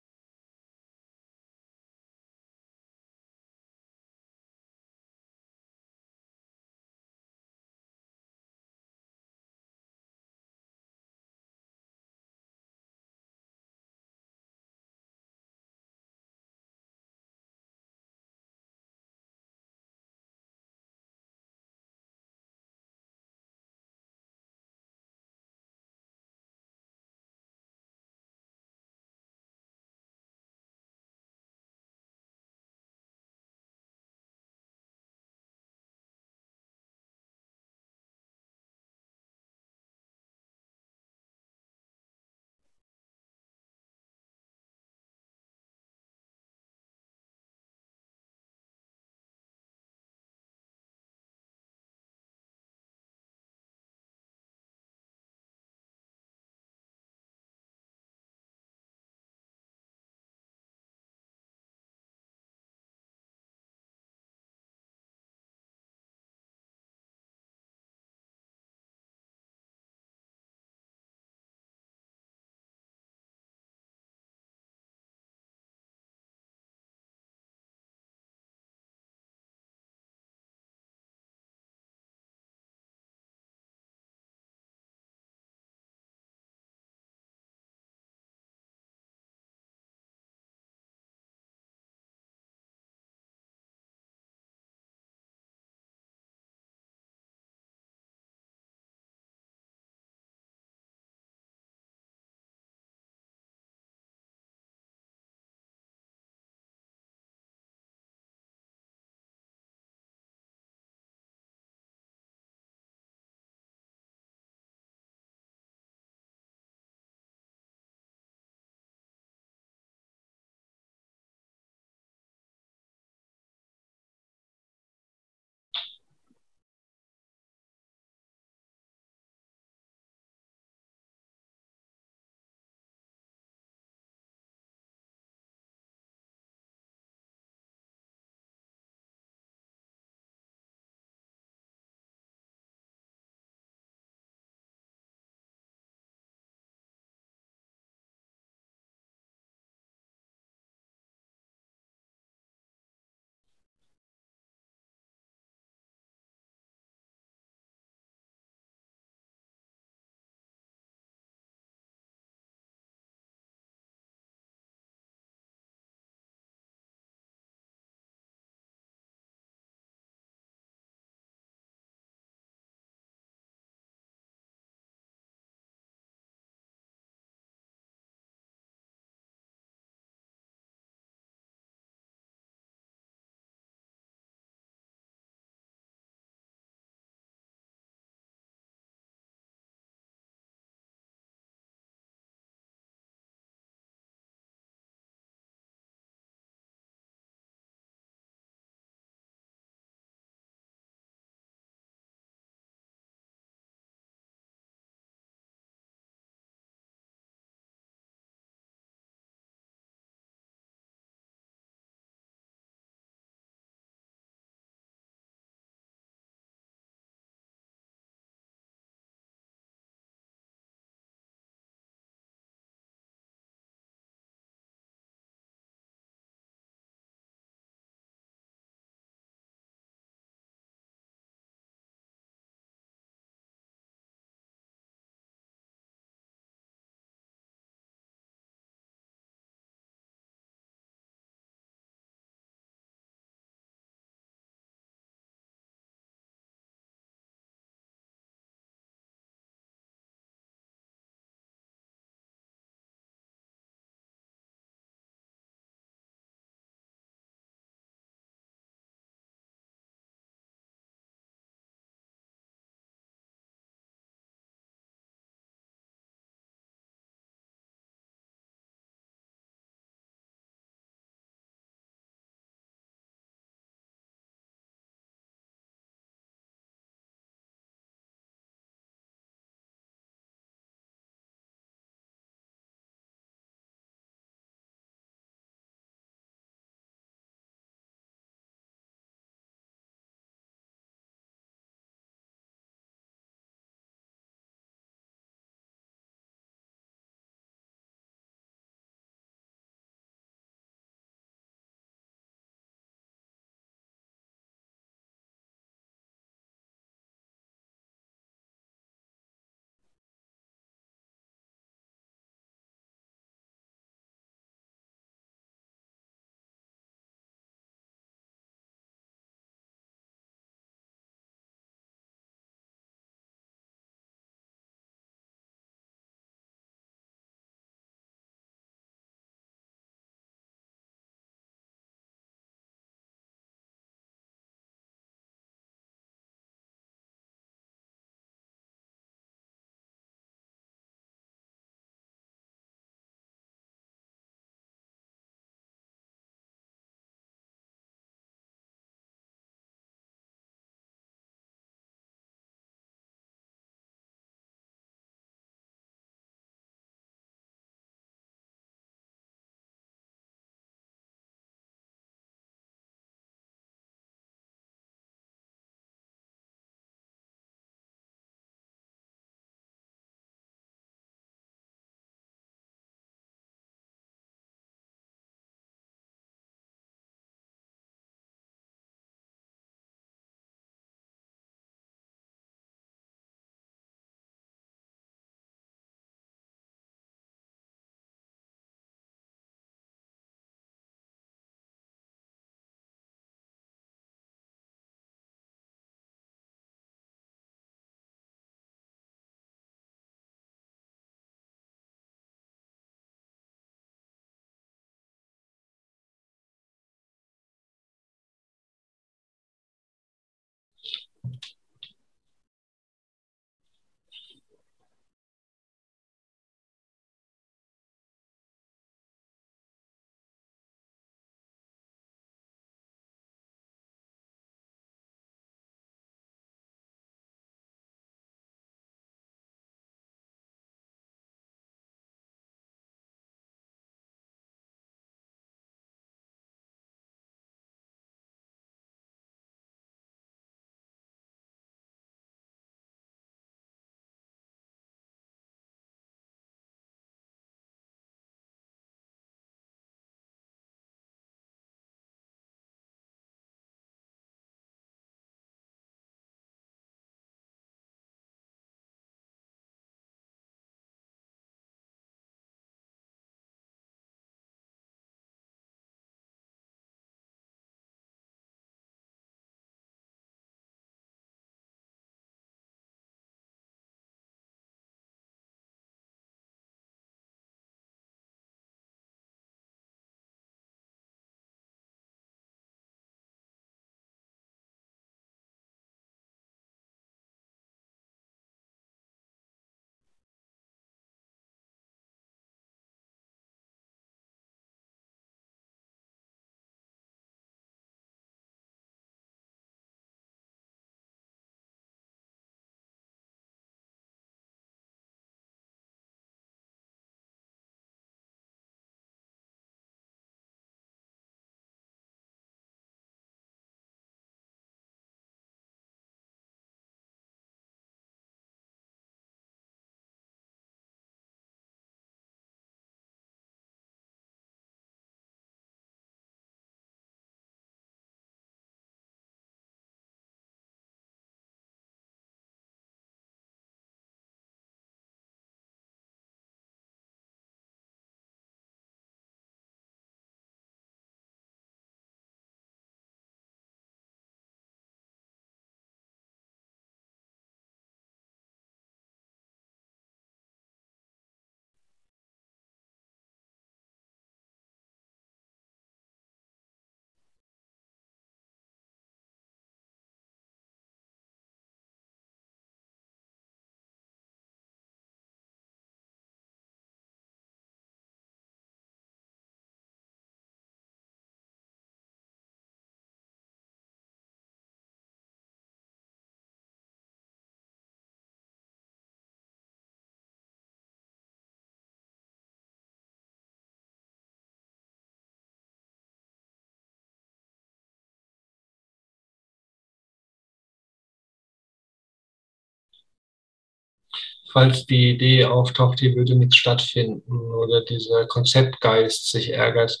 Falls die Idee auftaucht, hier würde nichts stattfinden oder dieser Konzeptgeist sich ärgert,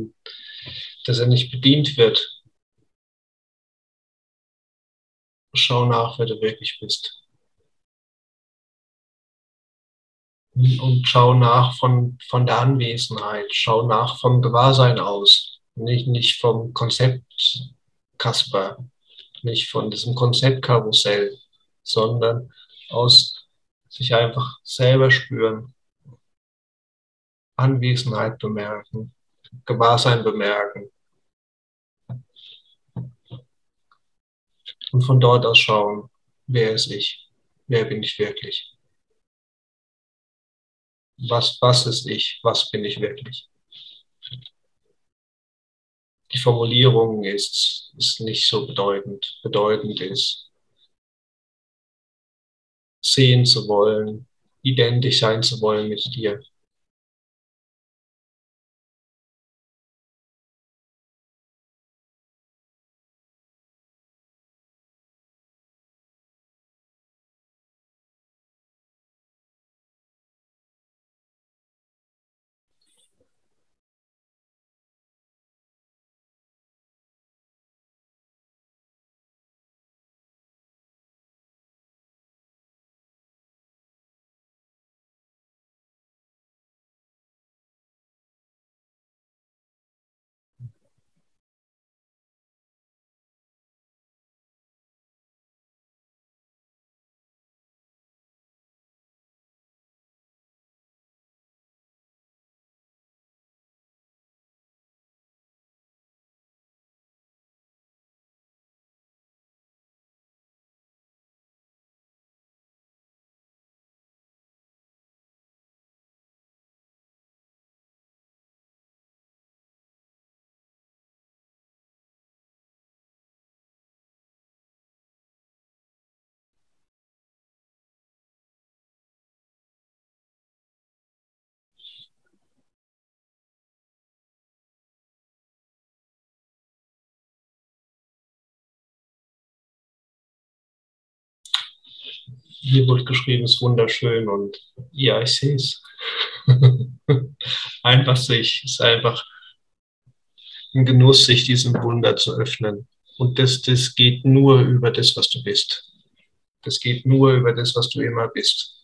dass er nicht bedient wird, schau nach, wer du wirklich bist. Und schau nach von der Anwesenheit, schau nach vom Gewahrsein aus, nicht vom Konzept Kasper, nicht von diesem Konzeptkarussell, sondern aus sich einfach selber spüren, Anwesenheit bemerken, Gewahrsein bemerken und von dort aus schauen, wer ist ich, wer bin ich wirklich, was ist ich, was bin ich wirklich. Die Formulierung ist nicht so bedeutend. Bedeutend ist, sehen zu wollen, identisch sein zu wollen mit dir. hier wird geschrieben, ist wunderschön und ja, ich sehe es. Einfach sich, ist einfach ein Genuss, sich diesem Wunder zu öffnen. Und das geht nur über das, was du bist. Das geht nur über das, was du immer bist.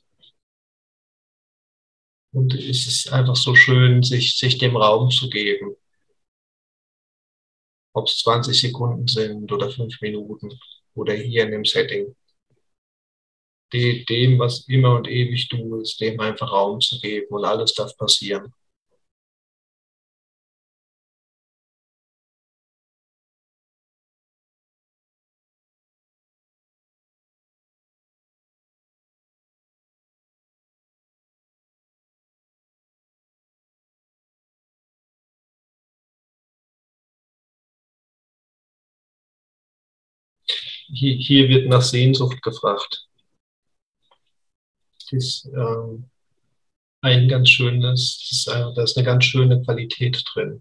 Und es ist einfach so schön, sich dem Raum zu geben. Ob es 20 Sekunden sind oder 5 Minuten oder hier in dem Setting. Dem, was immer und ewig du ist, dem einfach Raum zu geben und alles darf passieren. Hier wird nach Sehnsucht gefragt. Das ist ein ganz schönes, da ist eine ganz schöne Qualität drin.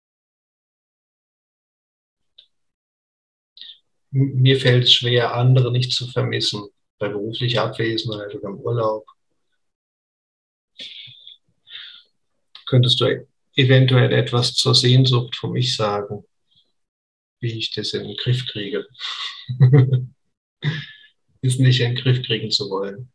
Mir fällt es schwer, andere nicht zu vermissen, bei beruflicher Abwesenheit oder im Urlaub. Könntest du eventuell etwas zur Sehnsucht von mich sagen, wie ich das in den Griff kriege? Ist nicht in den Griff kriegen zu wollen.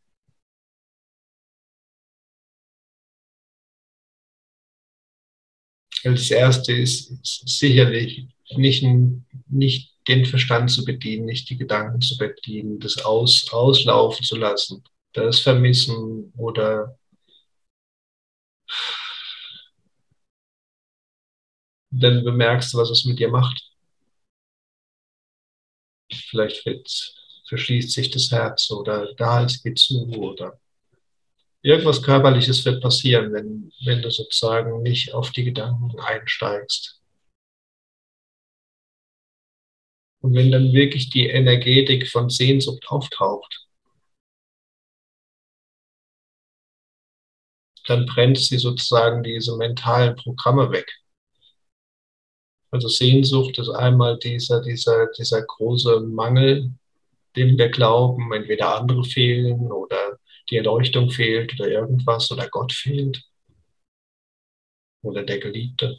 Das Erste ist sicherlich nicht den Verstand zu bedienen, nicht die Gedanken zu bedienen, das auslaufen zu lassen, das Vermissen oder dann bemerkst du, was es mit dir macht. Vielleicht verschließt sich das Herz oder der Hals geht zu oder irgendwas Körperliches wird passieren, wenn du sozusagen nicht auf die Gedanken einsteigst. Und wenn dann wirklich die Energetik von Sehnsucht auftaucht, dann brennt sie sozusagen diese mentalen Programme weg. Also Sehnsucht ist einmal dieser große Mangel, dem wir glauben, entweder andere fehlen oder die Erleuchtung fehlt oder irgendwas oder Gott fehlt oder der Geliebte.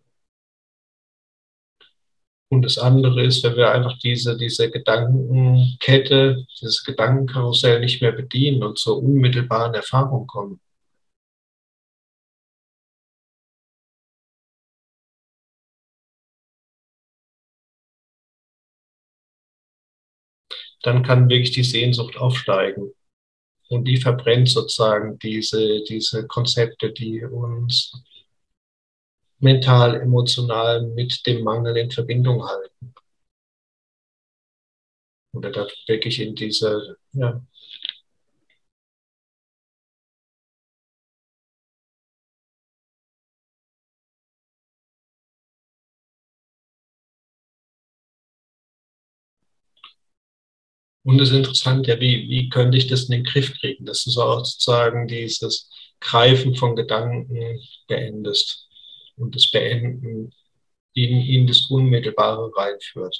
Und das andere ist, wenn wir einfach diese Gedankenkette, dieses Gedankenkarussell nicht mehr bedienen und zur unmittelbaren Erfahrung kommen, dann kann wirklich die Sehnsucht aufsteigen. Und die verbrennt sozusagen diese Konzepte, die uns mental, emotional mit dem Mangel in Verbindung halten. Oder da wirklich in diese, ja. Und es ist interessant, ja, wie könnte ich das in den Griff kriegen, dass du so auch sozusagen dieses Greifen von Gedanken beendest und das Beenden in das Unmittelbare reinführt.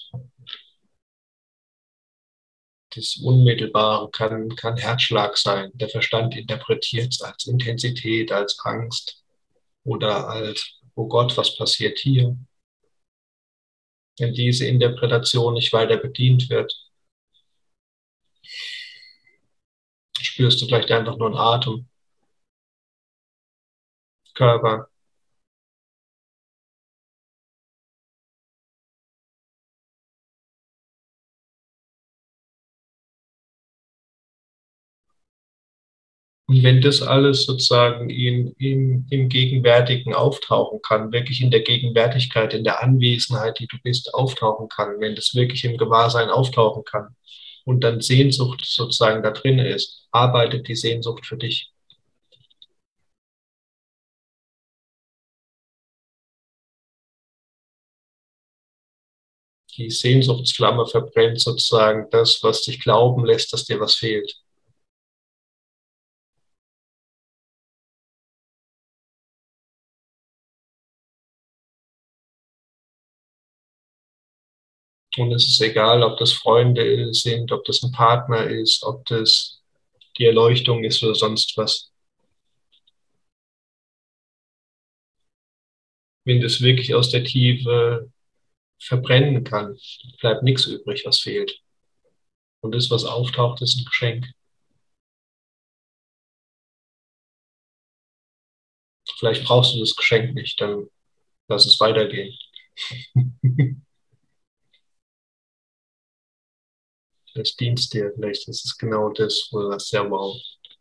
Das Unmittelbare kann Herzschlag sein. Der Verstand interpretiert es als Intensität, als Angst oder als, oh Gott, was passiert hier? Wenn diese Interpretation nicht weiter bedient wird, spürst du vielleicht einfach nur einen Atem, Körper. Und wenn das alles sozusagen im Gegenwärtigen auftauchen kann, wirklich in der Gegenwärtigkeit, in der Anwesenheit, die du bist, auftauchen kann, wenn das wirklich im Gewahrsein auftauchen kann und dann Sehnsucht sozusagen da drin ist, arbeitet die Sehnsucht für dich. Die Sehnsuchtsflamme verbrennt sozusagen das, was dich glauben lässt, dass dir was fehlt. Und es ist egal, ob das Freunde sind, ob das ein Partner ist, ob das die Erleuchtung ist oder sonst was. Wenn das wirklich aus der Tiefe verbrennen kann, bleibt nichts übrig, was fehlt. Und das, was auftaucht, ist ein Geschenk. Vielleicht brauchst du das Geschenk nicht, dann lass es weitergehen. Vielleicht dient es dir, vielleicht ist es genau das, wo du sagst, ja, wow.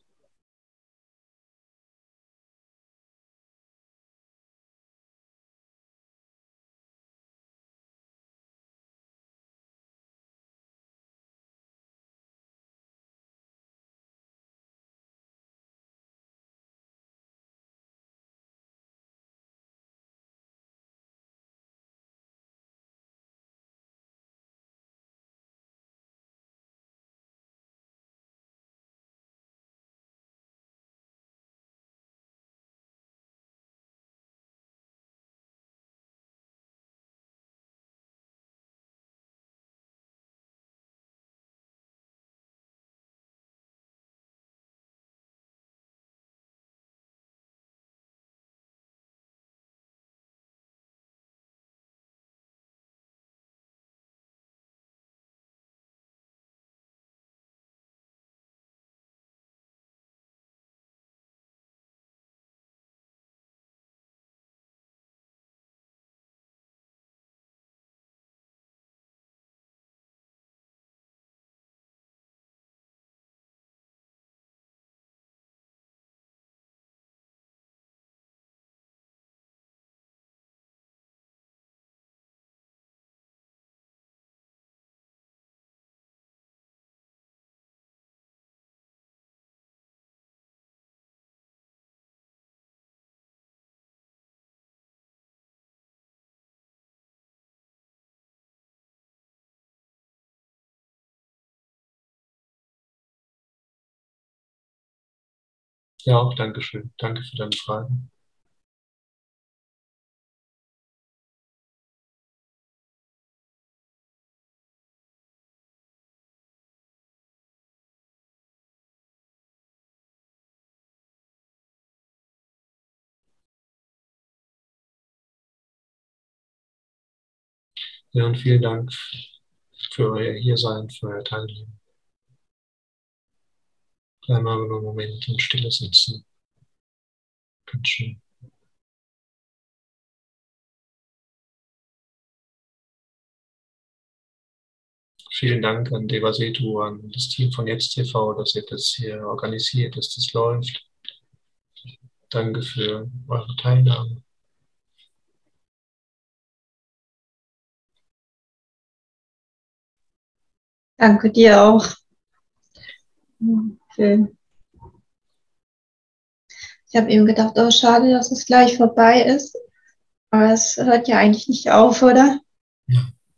Ja, auch Dankeschön. Danke für deine Fragen. Ja, und vielen Dank für euer Hiersein, für euer Teilnehmen. Bleiben wir noch einen Moment in Stille sitzen. Ganz schön. Vielen Dank an Devasetu, an das Team von Jetzt TV, dass ihr das hier organisiert, dass das läuft. Danke für eure Teilnahme. Danke dir auch. Schön. Ich habe eben gedacht, oh, schade, dass es gleich vorbei ist. Aber es hört ja eigentlich nicht auf, oder? Ja.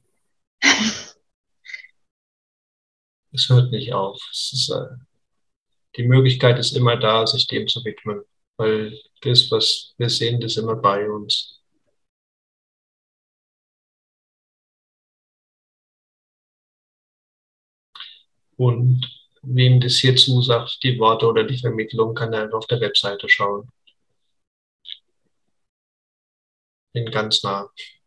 Es hört nicht auf. Die Möglichkeit ist immer da, sich dem zu widmen, weil das, was wir sehen, ist immer bei uns. Und wem das hier zusagt, die Worte oder die Vermittlung, kann er einfach auf der Webseite schauen. Bin ganz nah.